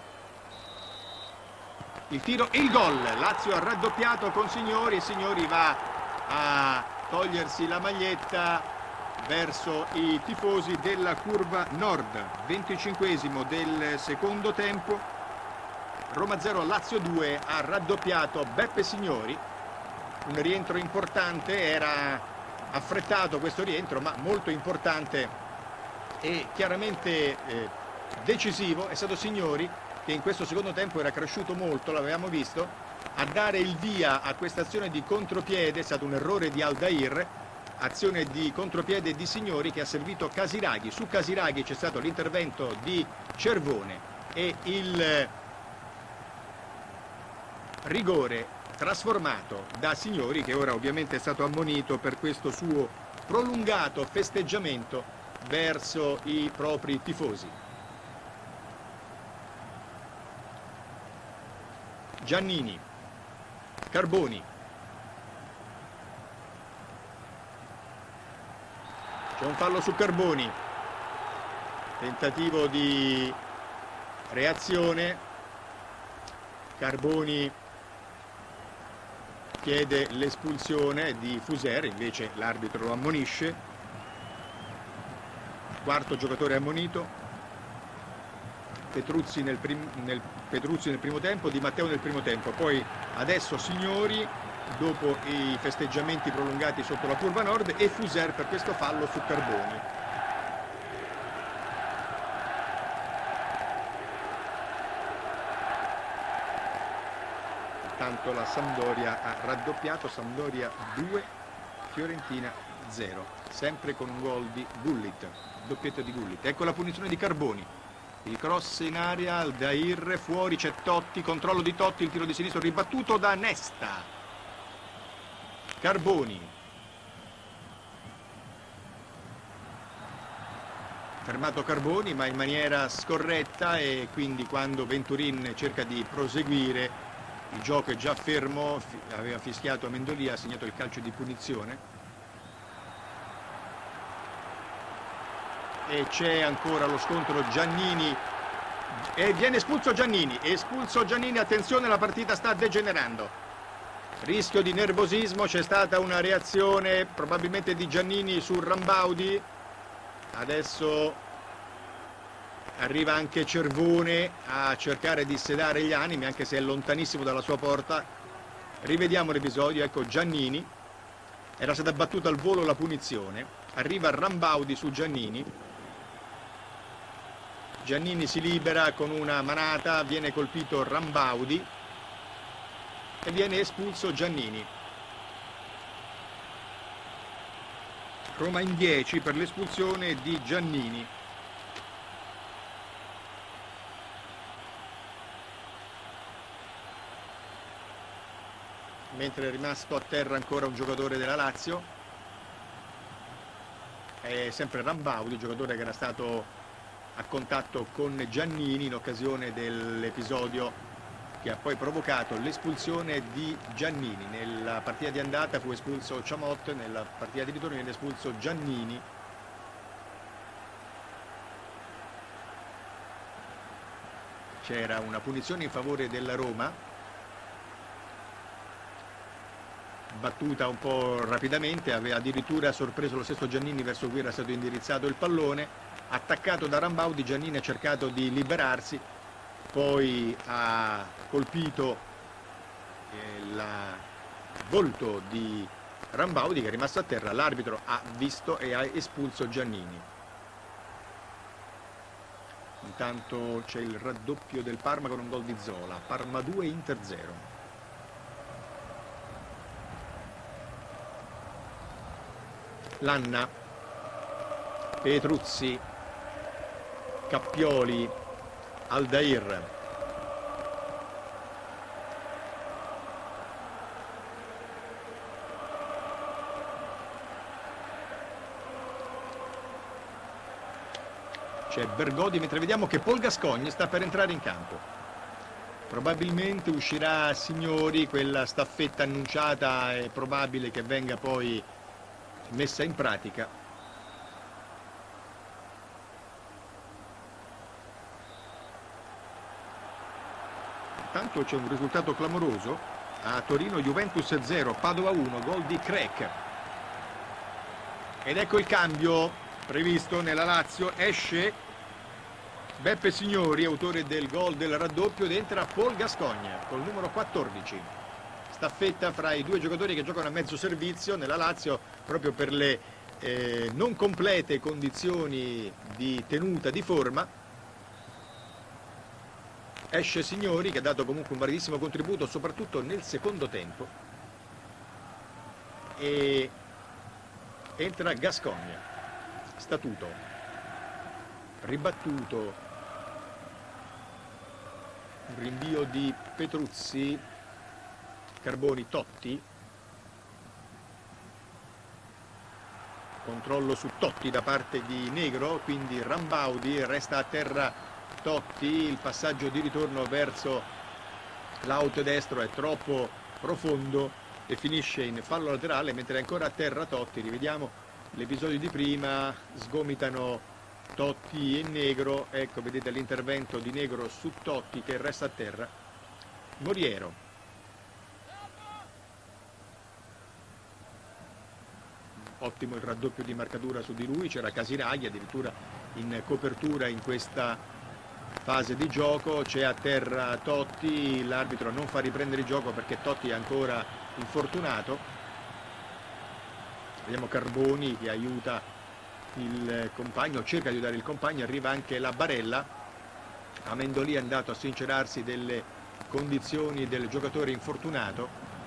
Il tiro e il gol. Lazio ha raddoppiato con Signori e Signori va a togliersi la maglietta verso i tifosi della curva nord. venticinquesimo del secondo tempo. Roma zero, Lazio due, ha raddoppiato Beppe Signori. Un rientro importante, era affrettato questo rientro, ma molto importante e chiaramente eh, decisivo. È stato Signori che in questo secondo tempo era cresciuto molto, l'avevamo visto, a dare il via a questa azione di contropiede. È stato un errore di Aldair, azione di contropiede di Signori che ha servito Casiraghi. Su Casiraghi c'è stato l'intervento di Cervone e il rigore trasformato da Signori, che ora ovviamente è stato ammonito per questo suo prolungato festeggiamento verso i propri tifosi. Giannini, Carboni, c'è un fallo su Carboni, tentativo di reazione, Carboni chiede l'espulsione di Fuser, invece l'arbitro lo ammonisce. Quarto giocatore ammonito, Petruzzi nel, prim nel, Petruzzi nel primo tempo, Di Matteo nel primo tempo. Poi adesso Signori, dopo i festeggiamenti prolungati sotto la curva nord, e Fuser per questo fallo su Carboni. Tanto la Sampdoria ha raddoppiato, Sampdoria due, Fiorentina zero, sempre con un gol di Gullit, doppietta di Gullit. Ecco la punizione di Carboni, il cross in aria, Aldair fuori, c'è Totti, controllo di Totti, il tiro di sinistro ribattuto da Nesta. Carboni, fermato Carboni ma in maniera scorretta, e quindi quando Venturin cerca di proseguire il gioco è già fermo, aveva fischiato Amendolia, ha segnato il calcio di punizione. E c'è ancora lo scontro Giannini, e viene espulso Giannini, espulso Giannini, attenzione, la partita sta degenerando. Rischio di nervosismo, c'è stata una reazione probabilmente di Giannini su Rambaudi. Adesso arriva anche Cervone a cercare di sedare gli animi, anche se è lontanissimo dalla sua porta. Rivediamo l'episodio, ecco Giannini, era stata battuta al volo la punizione, arriva Rambaudi su Giannini, Giannini si libera con una manata, viene colpito Rambaudi e viene espulso Giannini. Roma in dieci per l'espulsione di Giannini. Mentre è rimasto a terra ancora un giocatore della Lazio, è sempre Rambaudi, giocatore che era stato a contatto con Giannini in occasione dell'episodio che ha poi provocato l'espulsione di Giannini. Nella partita di andata fu espulso Chamot, nella partita di ritorno viene espulso Giannini. C'era una punizione in favore della Roma, battuta un po' rapidamente, aveva addirittura sorpreso lo stesso Giannini verso cui era stato indirizzato il pallone, attaccato da Rambaudi. Giannini ha cercato di liberarsi, poi ha colpito il volto di Rambaudi che è rimasto a terra, l'arbitro ha visto e ha espulso Giannini. Intanto c'è il raddoppio del Parma con un gol di Zola, Parma due, Inter zero. Lanna, Petruzzi, Cappioli, Aldair. C'è Bergodi, mentre vediamo che Paul Gascogne sta per entrare in campo. Probabilmente uscirà Signori, quella staffetta annunciata è probabile che venga poi messa in pratica. Intanto c'è un risultato clamoroso: a Torino Juventus zero, Padova uno, gol di Crack. Ed ecco il cambio previsto nella Lazio, esce Beppe Signori, autore del gol del raddoppio, ed entra Paul Gascogne col numero quattordici. Staffetta fra i due giocatori che giocano a mezzo servizio nella Lazio proprio per le eh, non complete condizioni di tenuta, di forma. Esce Signori, che ha dato comunque un validissimo contributo soprattutto nel secondo tempo, e entra Gascogne. Statuto ribattuto, un rinvio di Petruzzi, Carboni, Totti, controllo su Totti da parte di Negro, quindi Rambaudi, resta a terra Totti, il passaggio di ritorno verso l'out destro è troppo profondo e finisce in fallo laterale, mentre è ancora a terra Totti. Rivediamo l'episodio di prima, sgomitano Totti e Negro, ecco vedete l'intervento di Negro su Totti che resta a terra. Moriero. ottimo il raddoppio di marcatura su di lui, c'era Casiraghi addirittura in copertura in questa fase di gioco, c'è a terra Totti, l'arbitro non fa riprendere il gioco perché Totti è ancora infortunato. Vediamo Carboni che aiuta il compagno, cerca di aiutare il compagno, arriva anche la Barella. Amendolì è andato a sincerarsi delle condizioni del giocatore infortunato.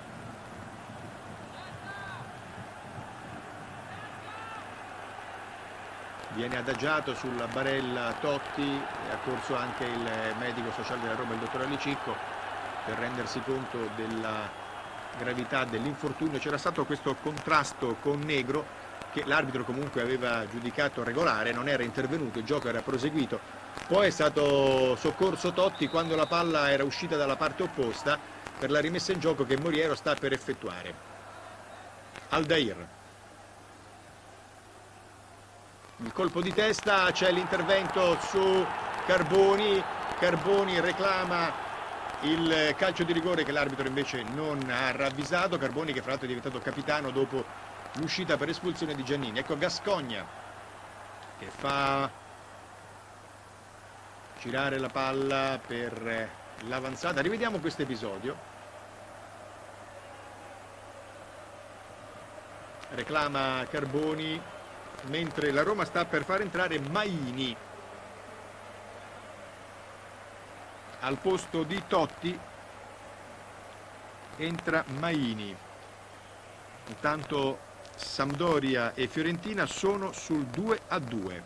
Viene adagiato sulla Barella Totti, è accorso anche il medico sociale della Roma, il dottor Alicicco, per rendersi conto della gravità dell'infortunio. C'era stato questo contrasto con Negro che l'arbitro comunque aveva giudicato regolare, non era intervenuto, il gioco era proseguito. Poi è stato soccorso Totti quando la palla era uscita dalla parte opposta per la rimessa in gioco che Moriero sta per effettuare. Aldair. Il colpo di testa, c'è l'intervento su Carboni, Carboni reclama il calcio di rigore che l'arbitro invece non ha ravvisato. Carboni che fra l'altro è diventato capitano dopo l'uscita per espulsione di Giannini. Ecco Gascogna che fa girare la palla per l'avanzata. Rivediamo questo episodio. Reclama Carboni mentre la Roma sta per far entrare Maini al posto di Totti. Entra Maini. Intanto Sampdoria e Fiorentina sono sul due a due.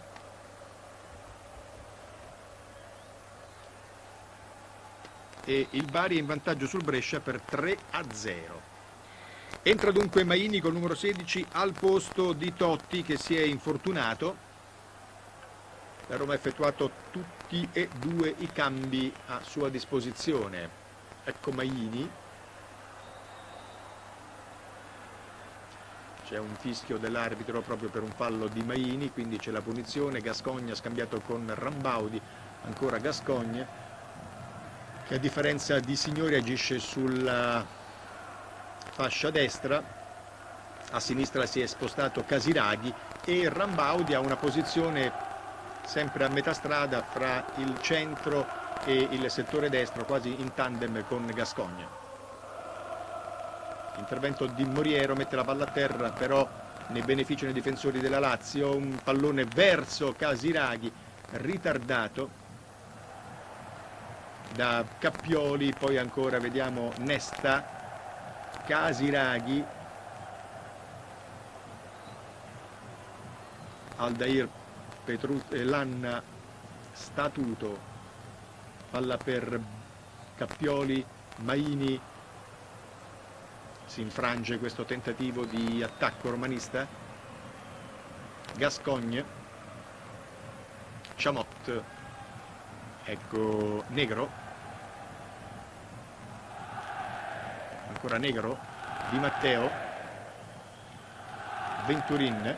E il Bari è in vantaggio sul Brescia per tre a zero. Entra dunque Maini col numero sedici al posto di Totti che si è infortunato. La Roma ha effettuato tutti e due i cambi a sua disposizione. Ecco Maini. C'è un fischio dell'arbitro proprio per un fallo di Maini, quindi c'è la punizione. Gascogna scambiato con Rambaudi, ancora Gascogna, che a differenza di Signori agisce sulla fascia destra, a sinistra si è spostato Casiraghi e Rambaudi ha una posizione sempre a metà strada fra il centro e il settore destro, quasi in tandem con Gascogna. Intervento di Moriero, mette la palla a terra, però ne beneficiano i difensori della Lazio. Un pallone verso Casiraghi, ritardato da Cappioli, poi ancora vediamo Nesta, Casiraghi, Aldair, Lanna, Statuto, palla per Cappioli, Maini. Si infrange questo tentativo di attacco romanista. Gascogne, Chamot, ecco Negro, ancora Negro, Di Matteo, Venturin,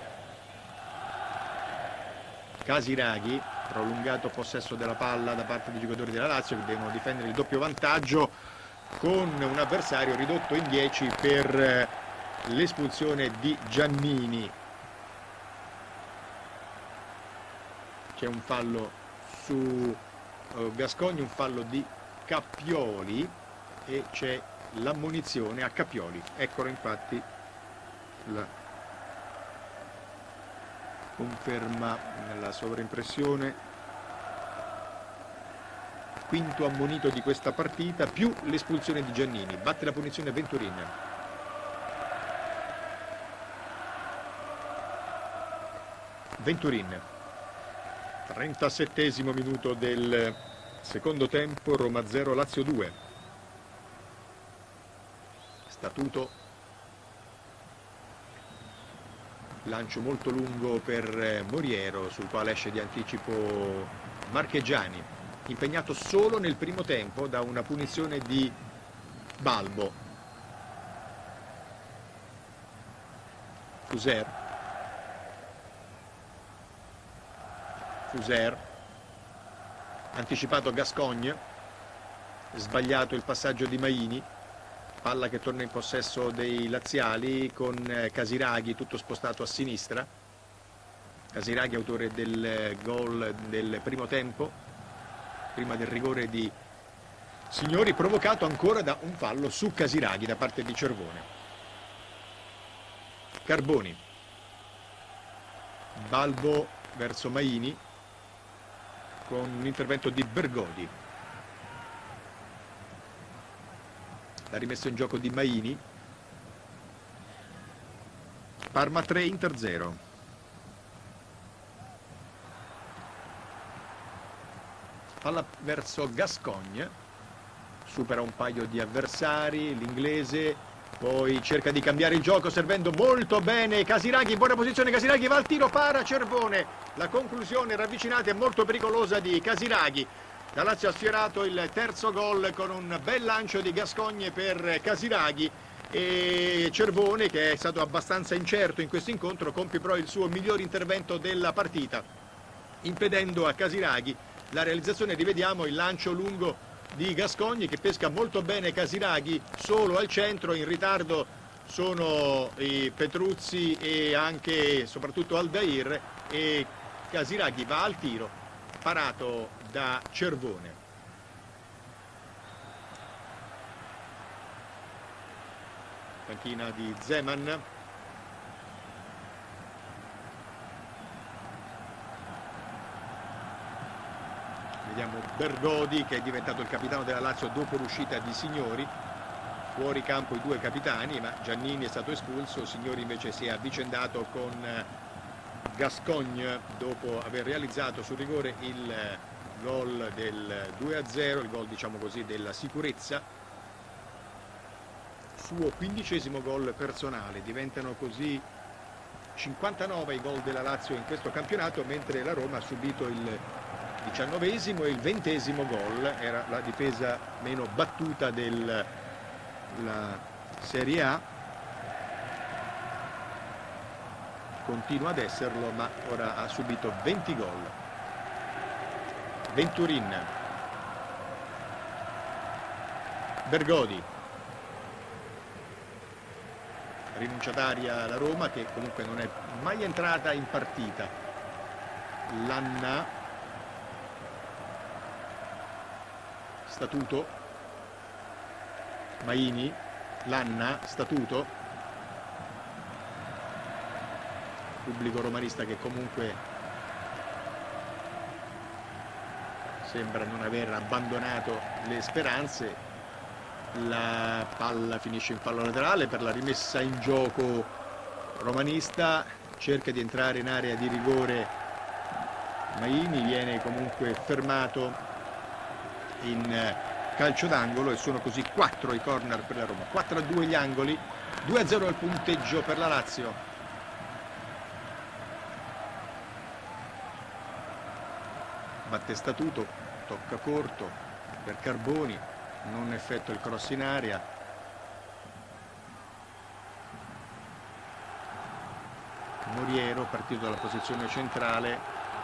Casiraghi, prolungato possesso della palla da parte dei giocatori della Lazio che devono difendere il doppio vantaggio con un avversario ridotto in dieci per l'espulsione di Giannini. C'è un fallo su uh, Gascogni, un fallo di Cappioli e c'è l'ammonizione a Cappioli. Eccolo infatti la conferma nella sovraimpressione. Quinto ammonito di questa partita, più l'espulsione di Giannini. Batte la punizione Venturin. Venturin. trentasettesimo minuto del secondo tempo, Roma zero, Lazio due. Statuto. Lancio molto lungo per Moriero, sul quale esce di anticipo Marchegiani, impegnato solo nel primo tempo da una punizione di Balbo. Fuser. Fuser. Anticipato Gascogne. Sbagliato il passaggio di Maini. Palla che torna in possesso dei laziali con Casiraghi tutto spostato a sinistra. Casiraghi autore del gol del primo tempo, prima del rigore di Signori, provocato ancora da un fallo su Casiraghi da parte di Cervone. Carboni, Balbo verso Maini con un intervento di Bergodi. La rimessa in gioco di Maini. Parma tre, Inter zero. Palla verso Gascogne, supera un paio di avversari, l'inglese, poi cerca di cambiare il gioco servendo molto bene Casiraghi, in buona posizione Casiraghi, va al tiro, para Cervone. La conclusione ravvicinata e molto pericolosa di Casiraghi. La Lazio ha sfiorato il terzo gol con un bel lancio di Gascogne per Casiraghi, e Cervone, che è stato abbastanza incerto in questo incontro, compie però il suo miglior intervento della partita, impedendo a Casiraghi la realizzazione. Rivediamo il lancio lungo di Gascogne che pesca molto bene Casiraghi solo al centro. In ritardo sono i Petruzzi e anche soprattutto Aldair, e Casiraghi va al tiro, parato da Cervone. Panchina di Zeman. Vediamo Bergodi, che è diventato il capitano della Lazio dopo l'uscita di Signori. Fuori campo i due capitani, ma Giannini è stato espulso. Signori invece si è avvicendato con Gascogne dopo aver realizzato sul rigore il gol del due a zero, il gol, diciamo così, della sicurezza. Suo quindicesimo gol personale. Diventano così cinquantanove i gol della Lazio in questo campionato, mentre la Roma ha subito il diciannovesimo e il ventesimo gol. Era la difesa meno battuta della Serie A, continua ad esserlo, ma ora ha subito venti gol. Venturin, Bergodi, rinunciataria la Roma, che comunque non è mai entrata in partita. Lanna, Statuto, Maini, Lanna, Statuto, pubblico romanista che comunque sembra non aver abbandonato le speranze. La palla finisce in fallo laterale per la rimessa in gioco romanista, cerca di entrare in area di rigore Maini, viene comunque fermato in calcio d'angolo, e sono così quattro i corner per la Roma. Quattro a due gli angoli, due a zero il punteggio per la Lazio. Batte Statuto, tocca corto per Carboni, non effettua il cross in area. Moriero, partito dalla posizione centrale,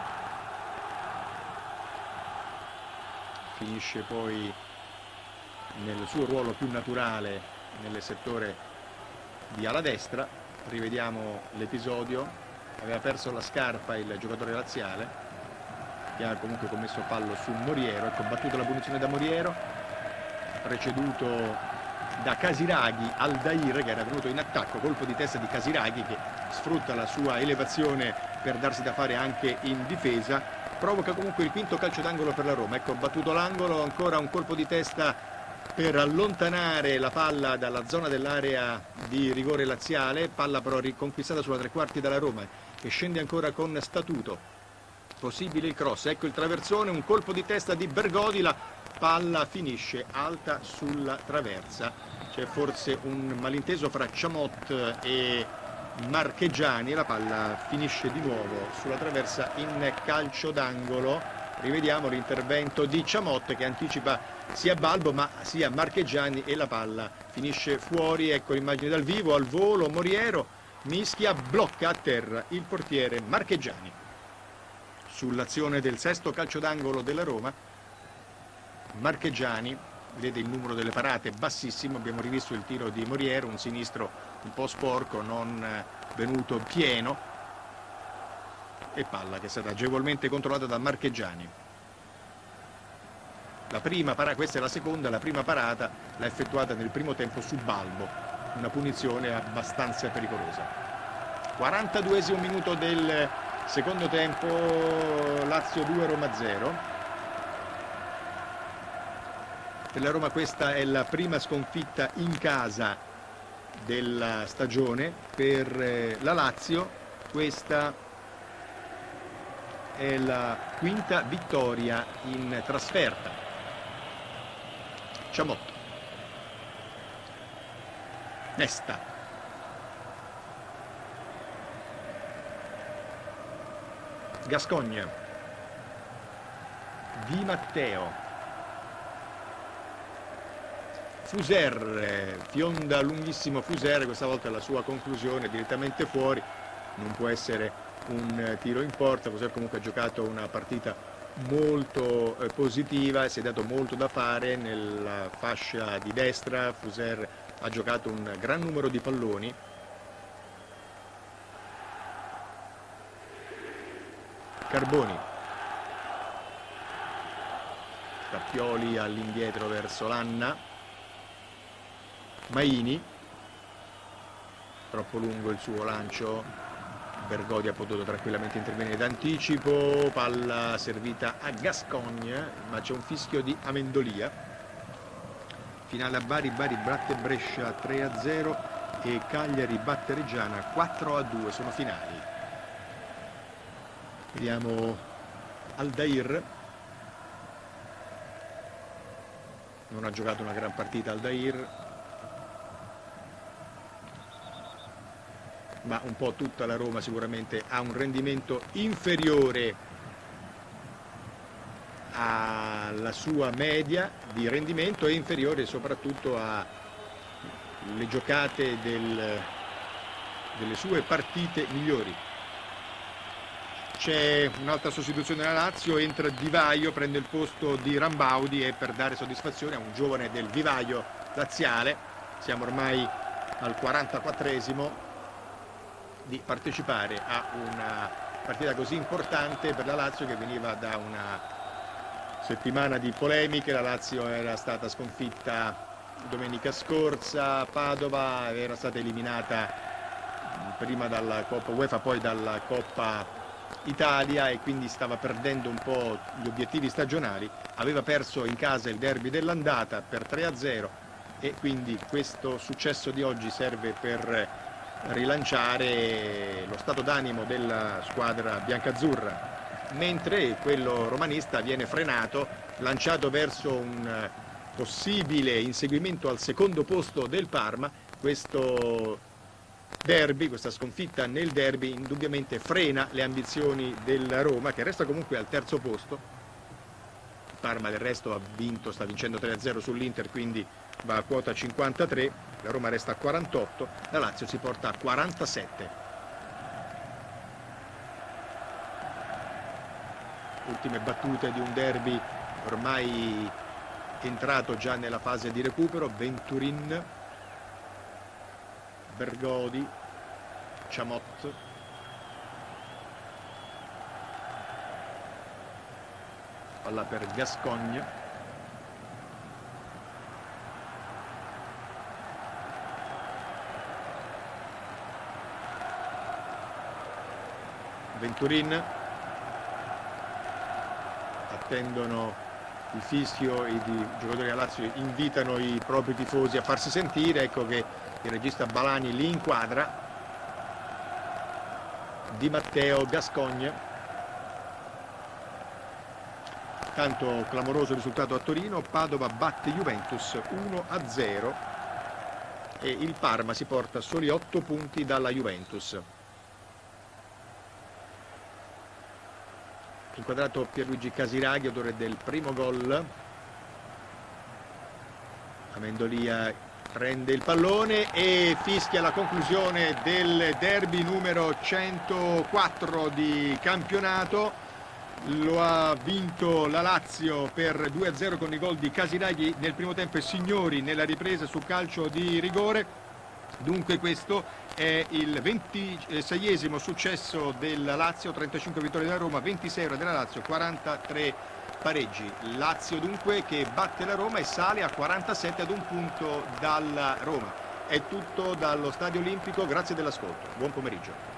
finisce poi nel suo ruolo più naturale nel settore di ala destra. Rivediamo l'episodio. Aveva perso la scarpa il giocatore laziale, che ha comunque commesso fallo su Moriero. Ecco, battuto la punizione da Moriero, preceduto da Casiraghi. Aldair, che era venuto in attacco, colpo di testa di Casiraghi, che sfrutta la sua elevazione per darsi da fare anche in difesa, provoca comunque il quinto calcio d'angolo per la Roma. Ecco, battuto l'angolo, ancora un colpo di testa per allontanare la palla dalla zona dell'area di rigore laziale, palla però riconquistata sulla tre quarti dalla Roma, che scende ancora con Statuto. Possibile il cross, ecco il traversone, un colpo di testa di Bergodi, la palla finisce alta sulla traversa. C'è forse un malinteso fra Chamot e Marchegiani, la palla finisce di nuovo sulla traversa in calcio d'angolo. Rivediamo l'intervento di Chamot, che anticipa sia Balbo ma sia Marchegiani, e la palla finisce fuori. Ecco l'immagine dal vivo, al volo Moriero mischia, blocca a terra il portiere Marchegiani. Sull'azione del sesto calcio d'angolo della Roma, Marchegiani Vede il numero delle parate bassissimo. Abbiamo rivisto il tiro di Morier, un sinistro un po' sporco, non venuto pieno, e palla che è stata agevolmente controllata da Marchegiani. La prima parata, questa è la seconda, la prima parata l'ha effettuata nel primo tempo su Balbo, una punizione abbastanza pericolosa. quarantaduesimo minuto del secondo tempo, Lazio due, Roma zero. Per la Roma questa è la prima sconfitta in casa della stagione. Per la Lazio questa è la quinta vittoria in trasferta. Ciamotto, Nesta, Gascogna, Di Matteo, Fuser, fionda lunghissimo Fuser, questa volta la sua conclusione direttamente fuori, non può essere un tiro in porta. Fuser comunque ha giocato una partita molto eh, positiva e si è dato molto da fare nella fascia di destra. Fuser ha giocato un gran numero di palloni. Carboni, Scappioli all'indietro verso Lanna, Maini, troppo lungo il suo lancio, Bergodi ha potuto tranquillamente intervenire d'anticipo, palla servita a Gascogne, ma c'è un fischio di Amendolia. Finale a Bari, Bari batte Brescia tre a zero e Cagliari batte Reggiana quattro a due, sono finali. Vediamo Aldair, non ha giocato una gran partita Aldair, ma un po' tutta la Roma sicuramente ha un rendimento inferiore alla sua media di rendimento e inferiore soprattutto alle giocate del, delle sue partite migliori. C'è un'altra sostituzione della Lazio, entra Di Vaio, prende il posto di Rambaudi e per dare soddisfazione a un giovane del vivaio laziale, siamo ormai al quarantaquattresimo, di partecipare a una partita così importante per la Lazio, che veniva da una settimana di polemiche. La Lazio era stata sconfitta domenica scorsa a Padova, era stata eliminata prima dalla Coppa UEFA, poi dalla Coppa Italia, e quindi stava perdendo un po' gli obiettivi stagionali. Aveva perso in casa il derby dell'andata per tre a zero e quindi questo successo di oggi serve per rilanciare lo stato d'animo della squadra biancazzurra, mentre quello romanista viene frenato, lanciato verso un possibile inseguimento al secondo posto del Parma. Questo derby, questa sconfitta nel derby indubbiamente frena le ambizioni della Roma, che resta comunque al terzo posto. Il Parma del resto ha vinto, sta vincendo tre a zero sull'Inter, quindi va a quota cinquantatré, la Roma resta a quarantotto, la Lazio si porta a quarantasette. Ultime battute di un derby ormai entrato già nella fase di recupero. Venturin, Bergodi, Chamot, palla per Gascogne, Venturin, attendono il fischio e i giocatori della Lazio invitano i propri tifosi a farsi sentire. Ecco che il regista Balani li inquadra. Di Matteo, Gascogne. Tanto clamoroso risultato a Torino, Padova batte Juventus uno a zero e il Parma si porta soli otto punti dalla Juventus. Inquadrato Pierluigi Casiraghi, autore del primo gol. Amendolia prende il pallone e fischia la conclusione del derby numero centoquattro di campionato. Lo ha vinto la Lazio per due a zero con i gol di Casinaghi nel primo tempo e Signori nella ripresa su calcio di rigore. Dunque questo è il ventiseiesimo successo della Lazio, trentacinque vittorie della Roma, ventisei della Lazio, quarantatré pareggi. Lazio dunque che batte la Roma e sale a quarantasette ad un punto dalla Roma. È tutto dallo Stadio Olimpico, grazie dell'ascolto. Buon pomeriggio.